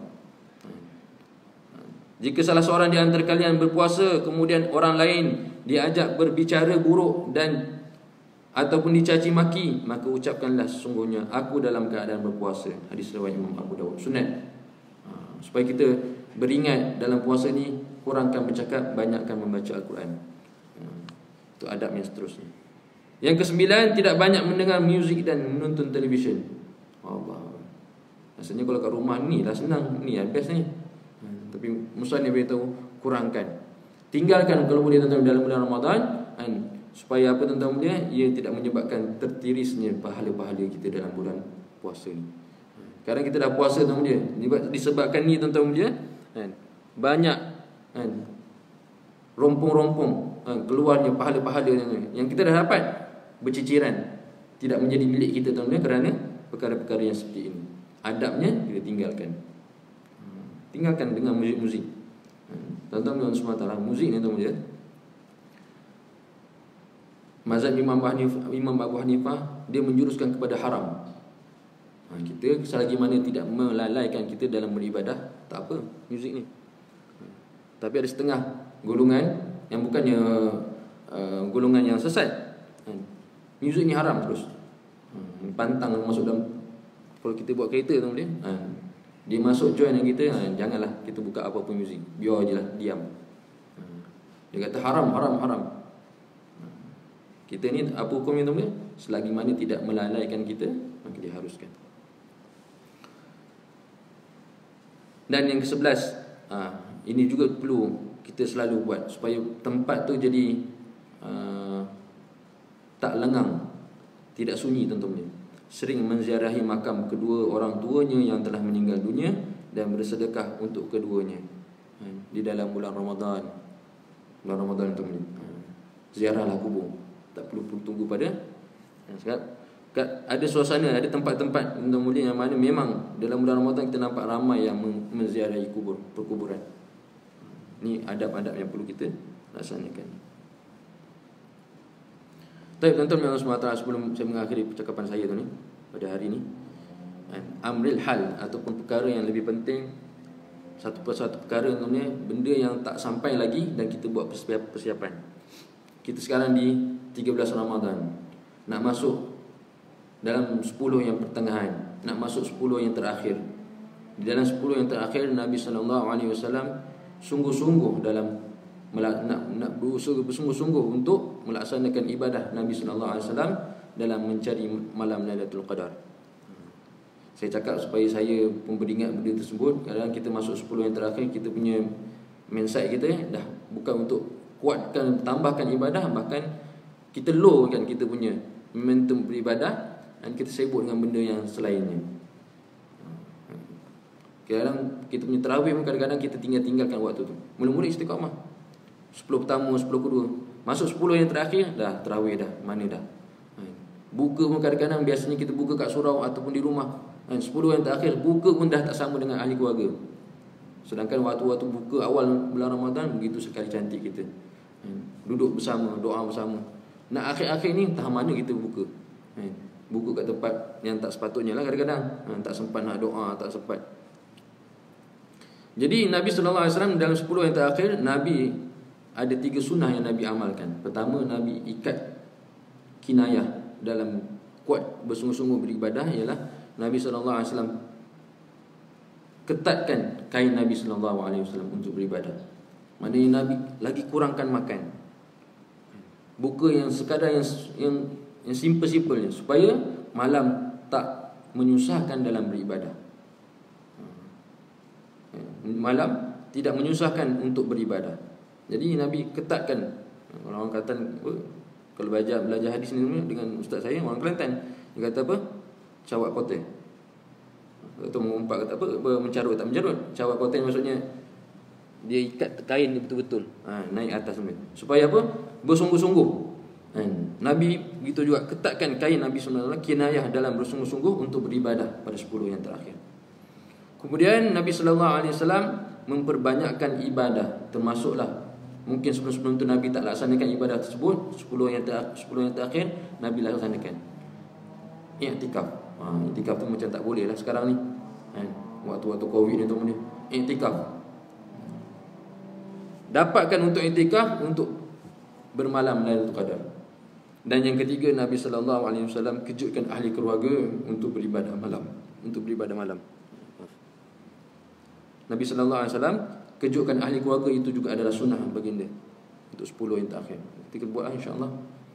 Jika salah seorang di antara kalian berpuasa, kemudian orang lain diajak berbicara buruk dan ataupun dicaci maki, maka ucapkanlah sesungguhnya aku dalam keadaan berpuasa. Hadis riwayat Imam Abu Dawud. Sunat. Ha, supaya kita beringat dalam puasa ni, kurangkan bercakap, banyakkan membaca Al-Quran. Ha, itu adab yang seterusnya. Yang kesembilan, tidak banyak mendengar muzik dan menonton televisyen. Allah. Rasanya kalau kat rumah ni dah senang, ni yang best ni. Tapi musannif beritahu kurangkan. Tinggalkan kalau boleh tuan-tuan dalam bulan Ramadan kan, supaya apa tuan-tuan dia, ia tidak menyebabkan tertirisnya pahala-pahala kita dalam bulan puasa ni. Sekarang kita dah puasa tuan-tuan dia, disebabkan ni tuan-tuan dia kan, banyak kan rompong-rompong kan, keluarnya pahala-pahala yang kita dah dapat berciciran tidak menjadi milik kita tuan-tuan kerana perkara-perkara yang seperti ini. Adabnya kita tinggalkan. Tinggalkan dengan muzik-muzik. Tuan-tuan semua tahu muzik ni tuan-tuan. Mazhab Imam Abu Hanifah, Imam Abu Hanifah dia menjuruskan kepada haram. Ha, kita selagi mana tidak melalaikan kita dalam beribadah, tak apa muzik ni. Tapi ada setengah golongan yang bukannya uh, golongan yang sesat. Ha, muzik ni haram terus. Ha, pantang masuk dalam, kalau kita buat kereta tuan-tuan. Ha, dia masuk join dengan kita, ha, janganlah kita buka apa-apa muzik, biar je lah, diam. Ha, dia kata haram, haram, haram. Ha, kita ni apa hukumnya tuan-tuan? Selagi mana tidak melalaikan kita, maka diharuskan. Dan yang kesebelas, ha, ini juga perlu kita selalu buat supaya tempat tu jadi uh, tak lengang, tidak sunyi tuan-tuan. Sering menziarahi makam kedua orang tuanya yang telah meninggal dunia dan bersedekah untuk keduanya di dalam bulan Ramadan. Bulan Ramadan itu ziarahlah kubur. Tak perlu tunggu pada sebab ada suasana, ada tempat-tempat yang mulia yang mana memang dalam bulan Ramadan kita nampak ramai yang menziarahi kubur, perkuburan. Ini adab-adab yang perlu kita laksanakan. Baik, tuan-tuan yang Allah subhanahu wa taala, sebelum saya mengakhiri percakapan saya tu ni pada hari ni, amril hal ataupun perkara yang lebih penting, satu persatu perkara ni, benda yang tak sampai lagi dan kita buat persiapan. Kita sekarang di tiga belas Ramadan, nak masuk dalam sepuluh yang pertengahan, nak masuk sepuluh yang terakhir. Di dalam sepuluh yang terakhir, Nabi sallallahu alaihi wasallam sungguh-sungguh dalam nak nak bersungguh-sungguh untuk melaksanakan ibadah Nabi sallallahu alaihi wasallam dalam mencari malam Lailatul Qadar. Saya cakap supaya saya pun beringat benda tersebut. Kadang kita masuk sepuluh yang terakhir, kita punya mindset kita dah bukan untuk kuatkan, tambahkan ibadah, bahkan kita low kan kita punya momentum beribadah dan kita sibuk dengan benda yang selainnya. Kadang kita punya tarawih pun kadang-kadang kita tinggal-tinggalkan waktu tu. Mula-mula istiqamah sepuluh pertama, sepuluh kedua, masuk sepuluh yang terakhir dah tarawih dah, mana dah. Buka pun kadang-kadang biasanya kita buka kat surau ataupun di rumah. sepuluh yang terakhir buka pun dah tak sama dengan ahli keluarga. Sedangkan waktu-waktu buka awal bulan Ramadan begitu sekali cantik kita. Duduk bersama, doa bersama. Nak akhir-akhir ni entah mana kita buka. Buka kat tempat yang tak sepatutnya lah kadang-kadang. Tak sempat nak doa, tak sempat. Jadi Nabi sallallahu alaihi wasallam dalam sepuluh yang terakhir, Nabi ada tiga sunnah yang Nabi amalkan. Pertama, Nabi ikat kinayah dalam kuat bersungguh-sungguh beribadah, ialah Nabi sallallahu alaihi wasallam ketatkan kain Nabi sallallahu alaihi wasallam untuk beribadah. Maknanya Nabi lagi kurangkan makan. Buka yang sekadar yang yang yang simple-simpelnya supaya malam tak menyusahkan dalam beribadah. Malam tidak menyusahkan untuk beribadah. Jadi Nabi ketatkan. Orang kata kalau belajar belajar hadis ni dengan ustaz saya orang Kelantan, dia kata apa? Cawak koten. Atau mengumpat kata apa? Mencarut tak mencarut. Cawak koten maksudnya dia ikat kain dia betul-betul. Ha, naik atas semua. Supaya apa? Bersungguh-sungguh. Ha, Nabi begitu juga ketatkan kain Nabi sallallahu alaihi wasallam kinayah dalam bersungguh-sungguh untuk beribadah pada sepuluh yang terakhir. Kemudian Nabi sallallahu alaihi wasallam memperbanyakkan ibadah, termasuklah mungkin sebelum-sebelum itu Nabi tak laksanakan ibadah tersebut, sepuluh yang ter, sepuluh yang terakhir Nabi laksanakan i'tikaf. Ha, i'tikaf tu macam tak boleh lah sekarang ni. Ha, waktu-waktu Covid ni tu ni. I'tikaf. Dapatkan untuk i'tikaf untuk bermalam Lailatul Qadar. Dan yang ketiga, Nabi sallallahu alaihi wasallam kejutkan ahli keluarga untuk beribadah malam, untuk beribadah malam. Nabi sallallahu alaihi wasallam kejutkan ahli keluarga, itu juga adalah sunnah baginda untuk sepuluh yang terakhir. Kita buatlah insya-Allah.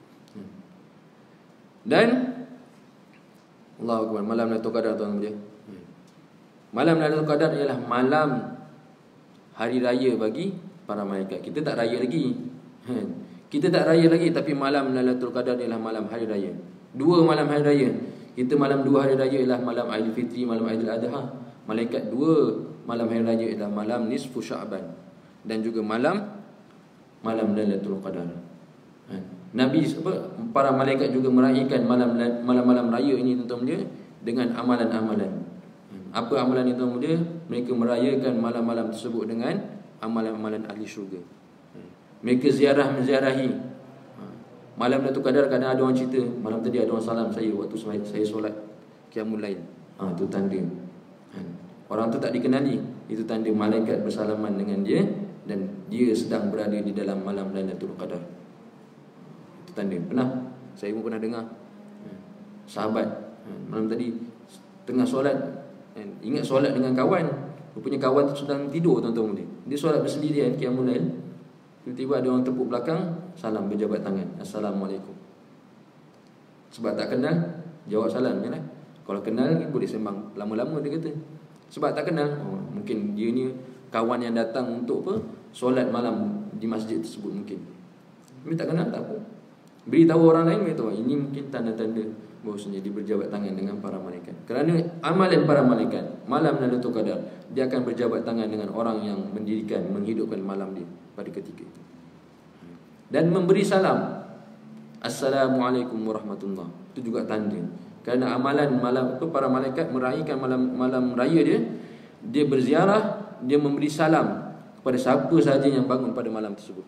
Dan Allahu Akbar, malam Lailatul Qadar tuan dia. Malam Lailatul Qadar ialah malam hari raya bagi para malaikat. Kita tak raya lagi. Kita tak raya lagi, tapi malam Lailatul Qadar ialah malam hari raya. Dua malam hari raya. Kita malam dua hari raya ialah malam Aidilfitri, malam Aidil Adha. Malaikat dua malam hari raya ialah malam nisfu Sya'ban dan juga malam malam Lailatul Qadar. Nabi apa, para malaikat juga meraihkan malam malam-malam raya ini tuan-tuan dia dengan amalan-amalan. Apa amalan itu tuan-tuan dia? Mereka merayakan malam-malam tersebut dengan amalan-amalan ahli syurga. Mereka ziarah menziarahi. Malam Lailatul Qadar kadang ada orang cerita, malam tadi ada orang salam saya waktu saya, saya solat qiyamul lail. Ah, itu tanda. Orang tu tak dikenali, itu tanda malaikat bersalaman dengan dia dan dia sedang berada di dalam malam Lailatul Qadar. Itu tanda. Pernah saya pun pernah dengar sahabat malam tadi tengah solat, ingat solat dengan kawan, rupanya kawan tu sedang tidur tuan-tuan dia. Dia solat bersendirian qiyamul lail. Tiba-tiba ada orang tepuk belakang, salam berjabat tangan, Assalamualaikum. Sebab tak kenal, jawab salam je lah. Kalau kenal boleh sembang lama-lama dia kata. Sebab tak kenal, oh, mungkin dia ni kawan yang datang untuk apa? Solat malam di masjid tersebut mungkin. Tapi tak kenal tak apa. Beritahu orang lain beritahu, ini mungkin tanda-tanda bahawasanya dia berjabat tangan dengan para malaikat. Kerana amalan para malaikat malam Lailatul Qadar, dia akan berjabat tangan dengan orang yang mendirikan, menghidupkan malam dia pada ketika itu. Dan memberi salam, Assalamualaikum warahmatullahi. Itu juga tanda. Kerana amalan malam itu para malaikat meraihkan malam malam raya dia, dia berziarah, dia memberi salam kepada siapa sahaja yang bangun pada malam tersebut.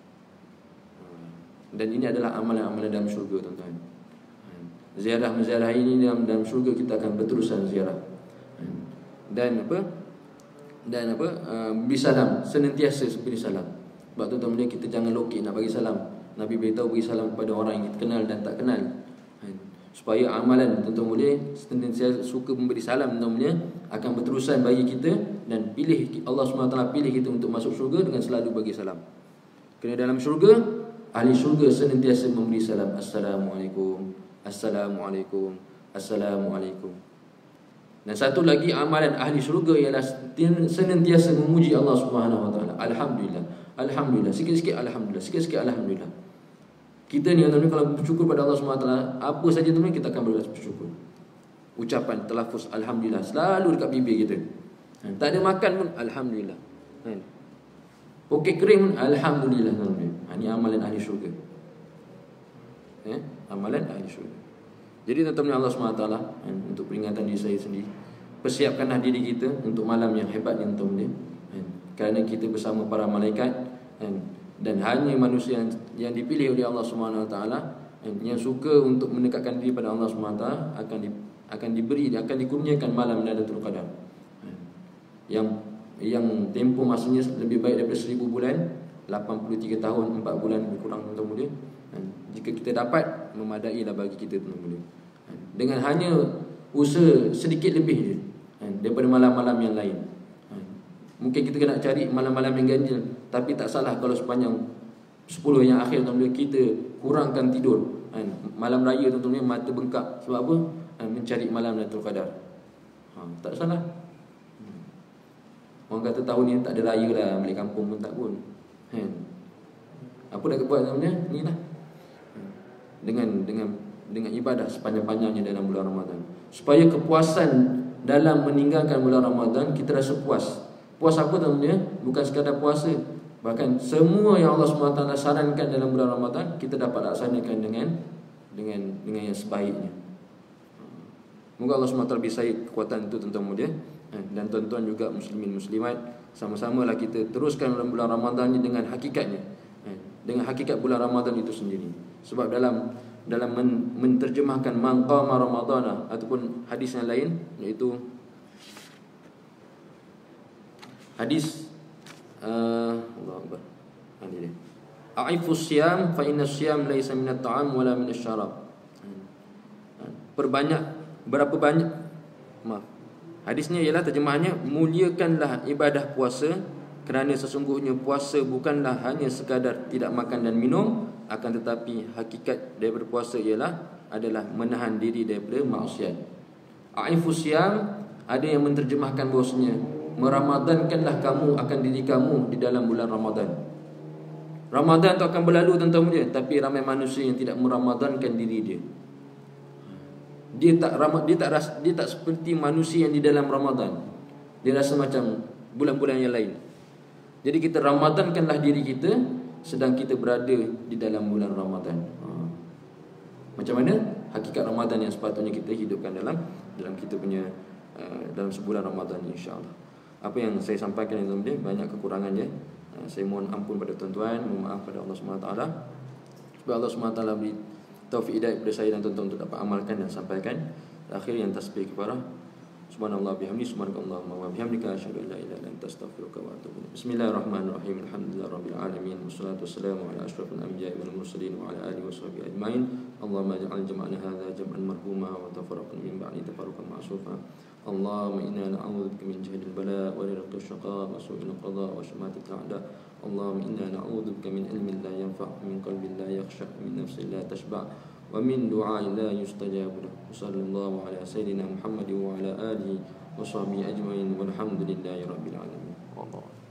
Dan ini adalah amalan-amalan dalam syurga tuan-tuan. Ziarah menziarah ini dalam dalam syurga kita akan berterusan ziarah. Dan apa? Dan apa? Uh, beri salam, senantiasa beri salam. Sebab tu tuan-tuan kita jangan lokek nak bagi salam. Nabi beritahu beri salam kepada orang yang kita kenal dan tak kenal. Supaya amalan tuan-tuan boleh senantiasa suka memberi salam tuan-tuan akan berterusan bagi kita, dan pilih Allah subhanahu wa taala pilih kita untuk masuk syurga dengan selalu bagi salam. Kerana dalam syurga ahli syurga senantiasa memberi salam, Assalamualaikum, Assalamualaikum, Assalamualaikum. Dan satu lagi amalan ahli syurga ialah senantiasa memuji Allah Subhanahu wa taala. Alhamdulillah, alhamdulillah, sikit-sikit alhamdulillah, sikit-sikit alhamdulillah. Kita ni tuan-tuan kalau bersyukur pada Allah Subhanahu wa taala, apa saja tuan-tuan kita akan bersyukur. Ucapan telafuz alhamdulillah selalu dekat bibir kita. Tak ada makan pun alhamdulillah. Kan? Pokok kering pun alhamdulillah tuan-tuan. Ini amalan ahli syurga. Eh, amalan ahli syurga. Jadi tuan-tuan Allah subhanahu wa taala, untuk peringatan diri saya sendiri, persiapkanlah diri kita untuk malam yang hebat yang tuan-tuan. Kerana kita bersama para malaikat, dan hanya manusia yang, yang dipilih oleh Allah subhanahu wa taala yang suka untuk mendekatkan diri pada Allah subhanahu wa taala akan di, akan diberi akan dikurniakan malam Lailatul Qadar. Yang yang tempoh masanya lebih baik daripada seribu bulan, lapan puluh tiga tahun, empat bulan lebih kurang tuan-tuan. Jika kita dapat, memadailah bagi kita tuan-tuan. Dengan hanya usaha sedikit lebih je daripada malam-malam yang lain. Mungkin kita kena cari malam-malam yang ganjil, tapi tak salah kalau sepanjang sepuluh yang akhir tuan-tuan kita kurangkan tidur. Kan? Malam raya tuan-tuan mata bengkak. Sebab apa? Kan? Mencari malam Lailatul Qadar. Ha, tak salah. Orang kata tahun ni tak ada raya lah, balik kampung pun tak pun. Kan? Apa dah buat tuan-tuan? Ni lah. Dengan dengan dengan ibadah sepanjang-panjangnya dalam bulan Ramadan. Supaya kepuasan dalam meninggalkan bulan Ramadan kita rasa puas. Puas apa tuan-tuan? Bukan sekadar puasa, bahkan semua yang Allah subhanahu wa taala sarankan dalam bulan Ramadan kita dapat laksanakan dengan dengan dengan yang sebaiknya. Moga Allah subhanahu wa taala beri saya kekuatan itu tuan-tuan mulia, dan tuan-tuan juga muslimin muslimat, sama-samalah kita teruskan dalam bulan Ramadan ini dengan hakikatnya, dengan hakikat bulan Ramadan itu sendiri. Sebab dalam dalam men, menterjemahkan man qama ramadana ataupun hadis yang lain, iaitu hadis uh, Allah Akbar. Ini dia. A'ifus siyam fa inna siyam laysa minat ta'am wala minasy syarab. Perbanyak, berapa banyak, maaf. Hadisnya ialah terjemahannya, muliakanlah ibadah puasa kerana sesungguhnya puasa bukanlah hanya sekadar tidak makan dan minum, akan tetapi hakikat daripada puasa ialah adalah menahan diri daripada maksiat. A'ifus siyam, ada yang menterjemahkan bahawasanya meramadankanlah kamu akan diri kamu di dalam bulan Ramadan. Ramadan tu akan berlalu tuan-tuan dia, tapi ramai manusia yang tidak meramadankan diri dia. Dia tak dia tak rasa, dia tak seperti manusia yang di dalam Ramadan. Dia rasa macam bulan-bulan yang lain. Jadi kita ramadankanlah diri kita sedang kita berada di dalam bulan Ramadan. Ha. Macam mana hakikat Ramadan yang sepatutnya kita hidupkan dalam dalam kita punya uh, dalam sebulan Ramadan, insya-Allah. Apa yang saya sampaikan ini tuan-tuan banyak kekurangannya. Uh, saya mohon ampun pada tuan-tuan, mohon maaf pada Allah subhanahu wa taala. Supaya Allah subhanahu wa taala beri taufik hidayah kepada saya dan tuan-tuan untuk dapat amalkan dan sampaikan. Akhir yang tasbih kepada subhanallah bihamdi subhanakallahumma wa bihamdika asyhadu an la ilaha illa anta astaghfiruka wa atubu ilaik. Bismillahirrahmanirrahim. Alhamdulillahirabbil alamin wassalatu wassalamu ala asyrafil anbiya'i wal mursalin wa ala alihi washabbihi ajmain. Allahumma ij'al jam'ana hadza jam'an marhuma wa tafarraqna min ba'di tafarruqan ma'sufa. Allahumma inna na'udzubika min jahdil bala wa darkil syaqa wa su'il qada wa syamatatil a'da. Allahumma inna na'udzubika min ilmin la yanfa', min qalbin la yakhsha, min nafsin la tashba', wa min du'a'in la yustajabu lahu. Sallallahu ala sayyidina Muhammad wa ala alihi wa sahbihi ajmain walhamdulillahi rabbil alamin. Allah.